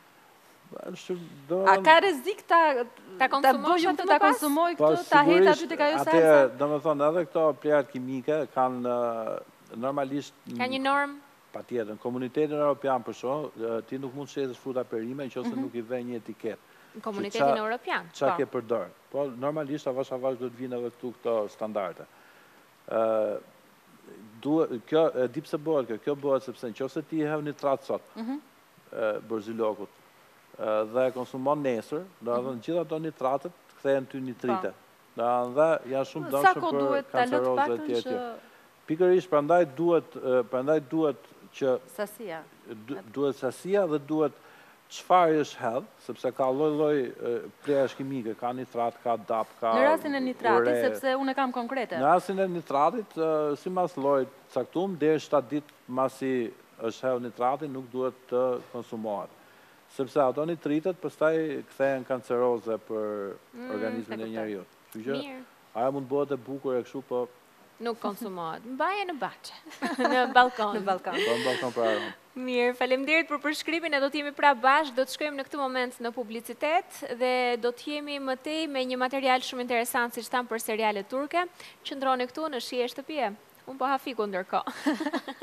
A ka rrezik ta ta bëjmë të ta konsumoj këtë, ta hedh aty tek ajo salsa? Atë, domethënë, edhe këto plehat kimike kanë normalisht ka një normë. Patjetër, në komunitetin evropian për shkak, ti nuk mund të shesësh fruta perime nëse nuk i vë një etiketë. Në komunitetin evropian. Çfarë ke përdor? Po normalisht avash avash do të vinë edhe këtu këto standarde. Ë duhet kjo e di pse bëhet kjo, kjo bëhet sepse nëse ti i hedh nitrat sot, ë borzilokut, dhe e konsumon nesër, do të thënë gjithë ato nitratet kthehen ty nitrite. Do të thënë janë shumë dëmshëm për kancerozë e tjetër. Pikërisht prandaj duhet prandaj duhet që sasia. Duhet sasia dhe duhet çfarë është hedh, sepse ka lloj-lloj plehash kimike, ka nitrat, ka dap, ka. Në rastin e nitratit, sepse unë kam konkrete. Në rastin e nitratit, sipas llojit caktuar, deri shtatë ditë masi është hedhur nitrati, nuk duhet të konsumohet. Sepse ato nitritet pastaj kthehen kanceroze për organizmin e njeriu. Kështu që ajo mund bëhet e bukur e kështu, po nuk konsumohet. Mbaje në bache, në balkon. Në balkon. Po në balkon për aromë. Mirë, faleminderit për përshkrimin, e do të jemi pra bashkë, do të shkojmë në këtë moment në publicitet dhe do të jemi më tej me një material shumë interesant siç tham për seriale turke. Qëndroni këtu në Shije shtëpie. Unë po ha fiku ndërkohë.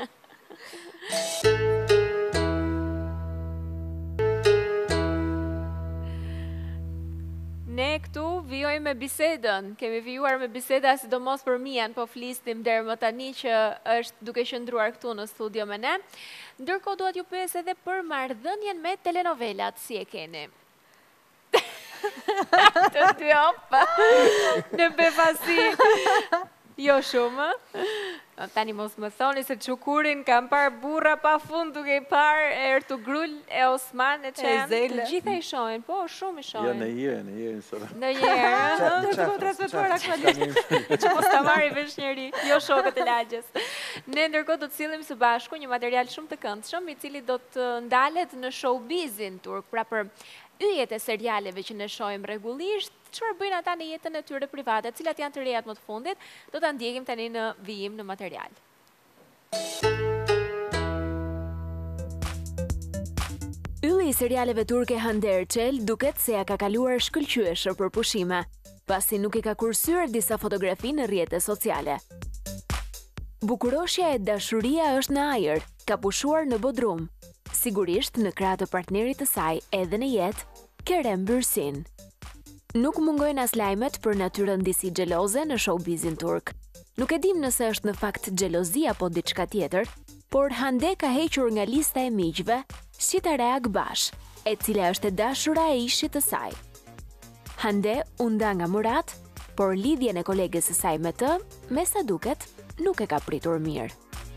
Ne këtu vijojmë me bisedën, kemi vijuar me biseda sidomos për Mian, po flistim deri më tani që është duke qëndruar këtu në studio me ne. Ndërkohë duhet ju pyes edhe për marrëdhënien me telenovelat, si e keni? Të dy opa, në befasi, jo shumë. Tani mos më thoni se Çukurin kam parë burra pa fund duke i parë Ertugrul e Osman e Çen. Të gjitha i shohin, po shumë i shohin. Jo në Ire, në Ire sot. Në Ire, do të transmetuar aktualisht. Që mos ta marrë vesh njëri, jo shokët e lagjes. Ne ndërkohë do të sillim së bashku një material shumë të këndshëm, i cili do të ndalet në showbizin turk, pra për yjet e serialeve që ne shohim rregullisht, çfarë bëjnë ata në jetën e tyre private, cilat janë të rejat më të fundit, do ta ndjekim tani në vijim në material. Ylli i serialeve turke Hande Erçel duket se ja ka kaluar shkëlqyeshër për pushime, pasi nuk i ka kursyer disa fotografi në rrjetet sociale. Bukuroshja e dashuria është në ajër, ka pushuar në Bodrum. Sigurisht në krah të partnerit të saj edhe në jetë, Kerem Bürsin. Nuk mungojnë as lajmet për natyrën disi xheloze në showbizin turk. Nuk e dim nëse është në fakt xhelozi apo diçka tjetër, por Hande ka hequr nga lista e miqve Shitare Akbash, e cila është e dashura e ishit të saj. Hande u nda nga Murat, por lidhjen e kolegës së saj me të, me sa duket, nuk e ka pritur mirë.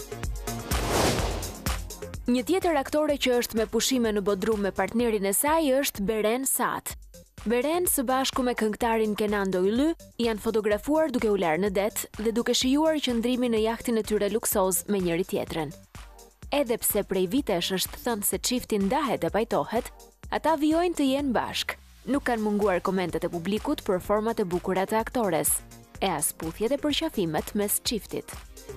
Një tjetër aktore që është me pushime në Bodrum me partnerin e saj është Beren Saat. Beren së bashku me këngëtarin Kenan Doylu janë fotografuar duke u larë në det dhe duke shijuar qëndrimin në jahtin e tyre luksoz me njëri tjetrën. Edhe pse prej vitesh është thënë se çifti ndahet e pajtohet, ata vijojnë të jenë bashk. Nuk kanë munguar komentet e publikut për format e bukura të aktores, e as puthjet e përqafimet mes çiftit.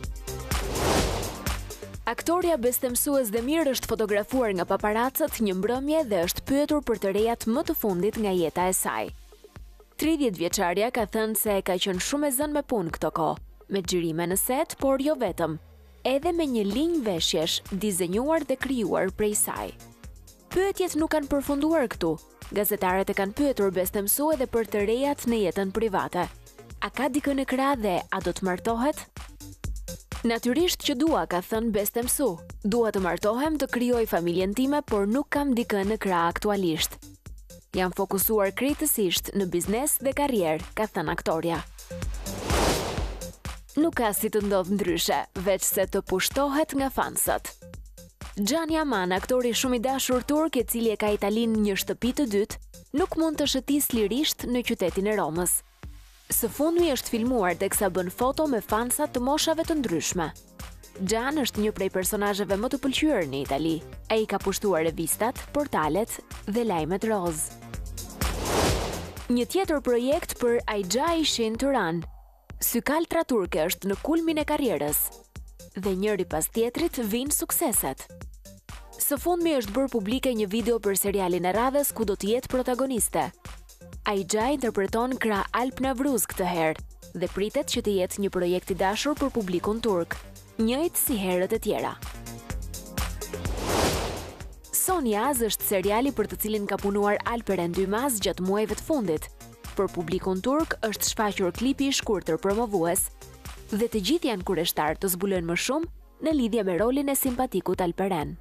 Aktoria bestemësues Demir është fotografuar nga paparacët një mbrëmje dhe është pyetur për të rejat më të fundit nga jeta e saj. tridhjetë vjeçarja ka thënë se ka qenë shumë e zënë me punë këto kohë, me xhirime në set, por jo vetëm, edhe me një linjë veshjesh dizenjuar dhe krijuar prej saj. Pyetjet nuk kanë përfunduar këtu. Gazetarët e kanë pyetur Bestemsu edhe për të rejat në jetën private. A ka dikë në krah dhe a do të martohet? Natyrisht që dua, ka thënë Bestemsu. Dua të martohem, të krijoj familjen time, por nuk kam dikë në krah aktualisht. Jam fokusuar krejtësisht në biznes dhe karrierë, ka thënë aktoria. Nuk ka si të ndodhë ndryshe, veç se të pushtohet nga fansët. Can Yaman, aktori shumë i dashur turk i cili e ka Italin në një shtëpi të dytë, nuk mund të shëtis lirisht në qytetin e Romës. Së fundmi është filmuar teksa bën foto me fansat të moshave të ndryshme. Can është një prej personazheve më të pëlqyer në Itali. Ai ka pushtuar revistat, portalet dhe lajmet roz. Një tjetër projekt për Ayça Ishin Turan. Sykaltra turke është në kulmin e karrierës dhe njëri pas tjetrit vinë sukseset. Së fundmi është bërë publike një video për serialin e radhës ku do të jetë protagoniste. Ayça interpreton krah Alp Navruz këtë herë dhe pritet që të jetë një projekt i dashur për publikun turk, njëjtë si herët e tjera. Son Yaz është seriali për të cilin ka punuar Alperen Yılmaz gjatë muajve të fundit. Për publikun turk është shfaqur klipi i shkurtër promovues dhe të gjithë janë kureshtar të zbulojnë më shumë në lidhje me rolin e simpatikut Alperen.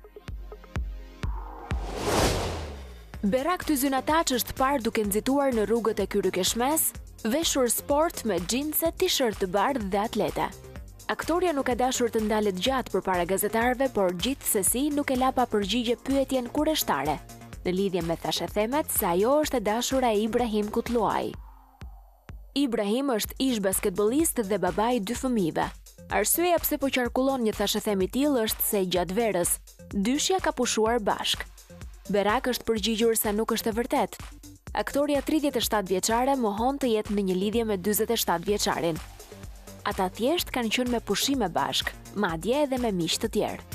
Berak Tyzyn Ataç është parë duke nxituar në rrugët e Kyrykeşmes, veshur sport me xhinse, t-shirt të bardhë dhe atlete. Aktoria nuk ka dashur të ndalet gjatë përpara gazetarëve, por gjithsesi nuk e la pa përgjigje pyetjen kureshtare, në lidhje me thashethemet se ajo është e dashura e Ibrahim Kutluaj. Ibrahim është ish basketbollist dhe babai i dy fëmijëve. Arsyeja pse po qarkullon një thashethem i tillë është se gjatë verës, dyshja ka pushuar bashk. Berak është përgjigjur se nuk është e vërtet. Aktoria tridhjetë e shtatë vjeçare mohon të jetë në një lidhje me dyzet e shtatë vjeçarin. Ata thjesht kanë qenë me pushime bashk, madje edhe me miq të tjerë.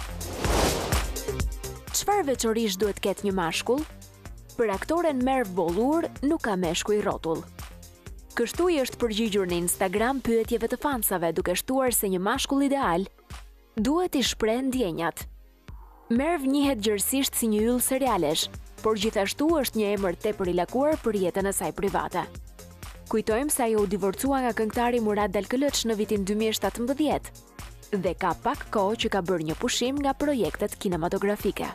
Çfarë veçorish duhet ketë një mashkull? Për aktoren Merve Bollur nuk ka meshkuj rrotull. Kështu i është përgjigjur në Instagram pyetjeve të fansave, duke shtuar se një mashkull ideal duhet i shpreh ndjenjat. Merve njihet gjërësisht si një yll serialesh, por gjithashtu është një emër tepër i lakuar për jetën e saj private. Kujtojmë se ajo u divorcua nga këngëtari Murat Dalkëlëç në vitin dy mijë e shtatëmbëdhjetë dhe ka pak kohë që ka bërë një pushim nga projektet kinematografike.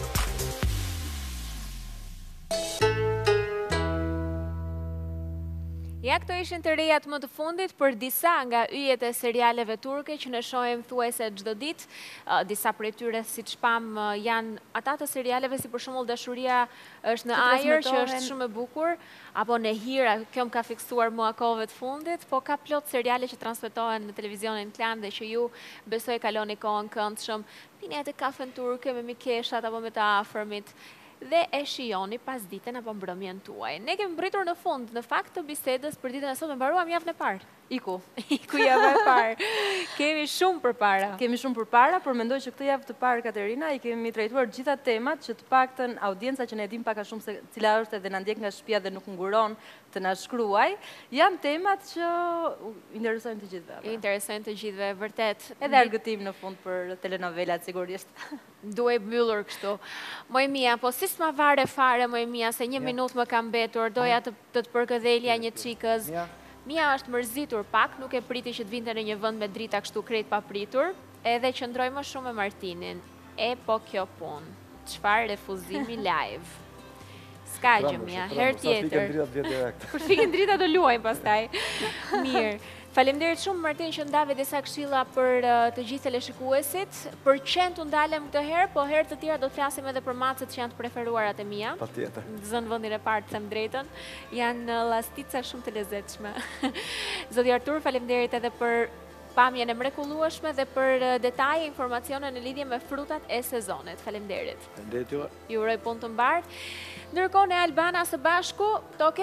Ja, këto ishin të rejat më të fundit për disa nga yjet e serialeve turke që ne shohim thuajse çdo ditë. Uh, disa prej tyre, siç pam, uh, janë ata të serialeve si për shembull Dashuria është në ajër, që është shumë e bukur, apo Nehira, kjo më ka fiksuar mua kohëve të fundit, po ka plot seriale që transmetohen në televizionin Klan dhe që ju besoj kaloni kohën këndshëm, pini atë kafen turke me mikeshat apo me të afërmit dhe e shijoni pas ditën apo mbrëmjen tuaj. Ne kemi mbritur në fund, në fakt, të bisedës për ditën e sotme, mbaruam javën e parë. Iku. Iku javë e parë. Kemi shumë përpara. Kemi shumë përpara, por mendoj që këtë javë të parë, Katerina, i kemi trajtuar gjitha temat që të paktën audienca që ne dim pak a shumë se cila është edhe na ndjek nga shtëpia dhe nuk nguron të na shkruaj, janë temat që interesojnë të gjithëve. Interesojnë të gjithëve, vërtet. Edhe argëtim në fund për telenovelat, sigurisht. Duhet mbyllur kështu. Moj Mia, po si s'ma vare fare, moj Mia, se një minutë më kam mbetur, doja të të përkëdhelja një çikës. Mia është mërzitur pak, nuk e priti që të vinte në një vend me drita kështu krejt papritur, edhe qëndroj më shumë me Martinin. E po kjo punë, çfarë refuzimi live. Ska gjë, Mia, herë tjetër. Kur fikin drita do luajmë pastaj. Mirë. Faleminderit shumë Martin që ndave disa këshilla për të gjithë teleshikuesit. Për qenë të ndalem këtë herë, po herë të tjera do të flasim edhe për macet që janë të preferuarat e mia. Patjetër. Zënë vendin e parë të them drejtën. Janë llastica shumë të lezetshme. Zoti Artur, faleminderit edhe për pamjen e mrekullueshme dhe për detaje, informacione në lidhje me frutat e sezonit. Faleminderit. Faleminderit ju. Ju uroj punë të mbarë. Ndërkohë në Albana së bashku, toke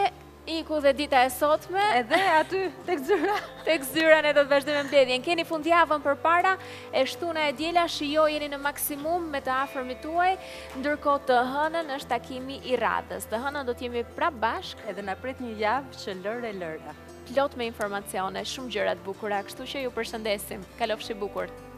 Iku dhe dita e sotme. Edhe aty tek zyra. Tek zyra ne do të vazhdojmë mbledhjen. Keni fundjavën përpara, e shtuna e diela, shijojeni në maksimum me të afërmit tuaj, ndërkohë të hënën është takimi i radhës. Të hënën do të jemi prapë bashk. Edhe na pret një javë që lërë e lëra. Plot me informacione, shumë gjëra të bukura, kështu që ju përshëndesim. Kalofshi bukur.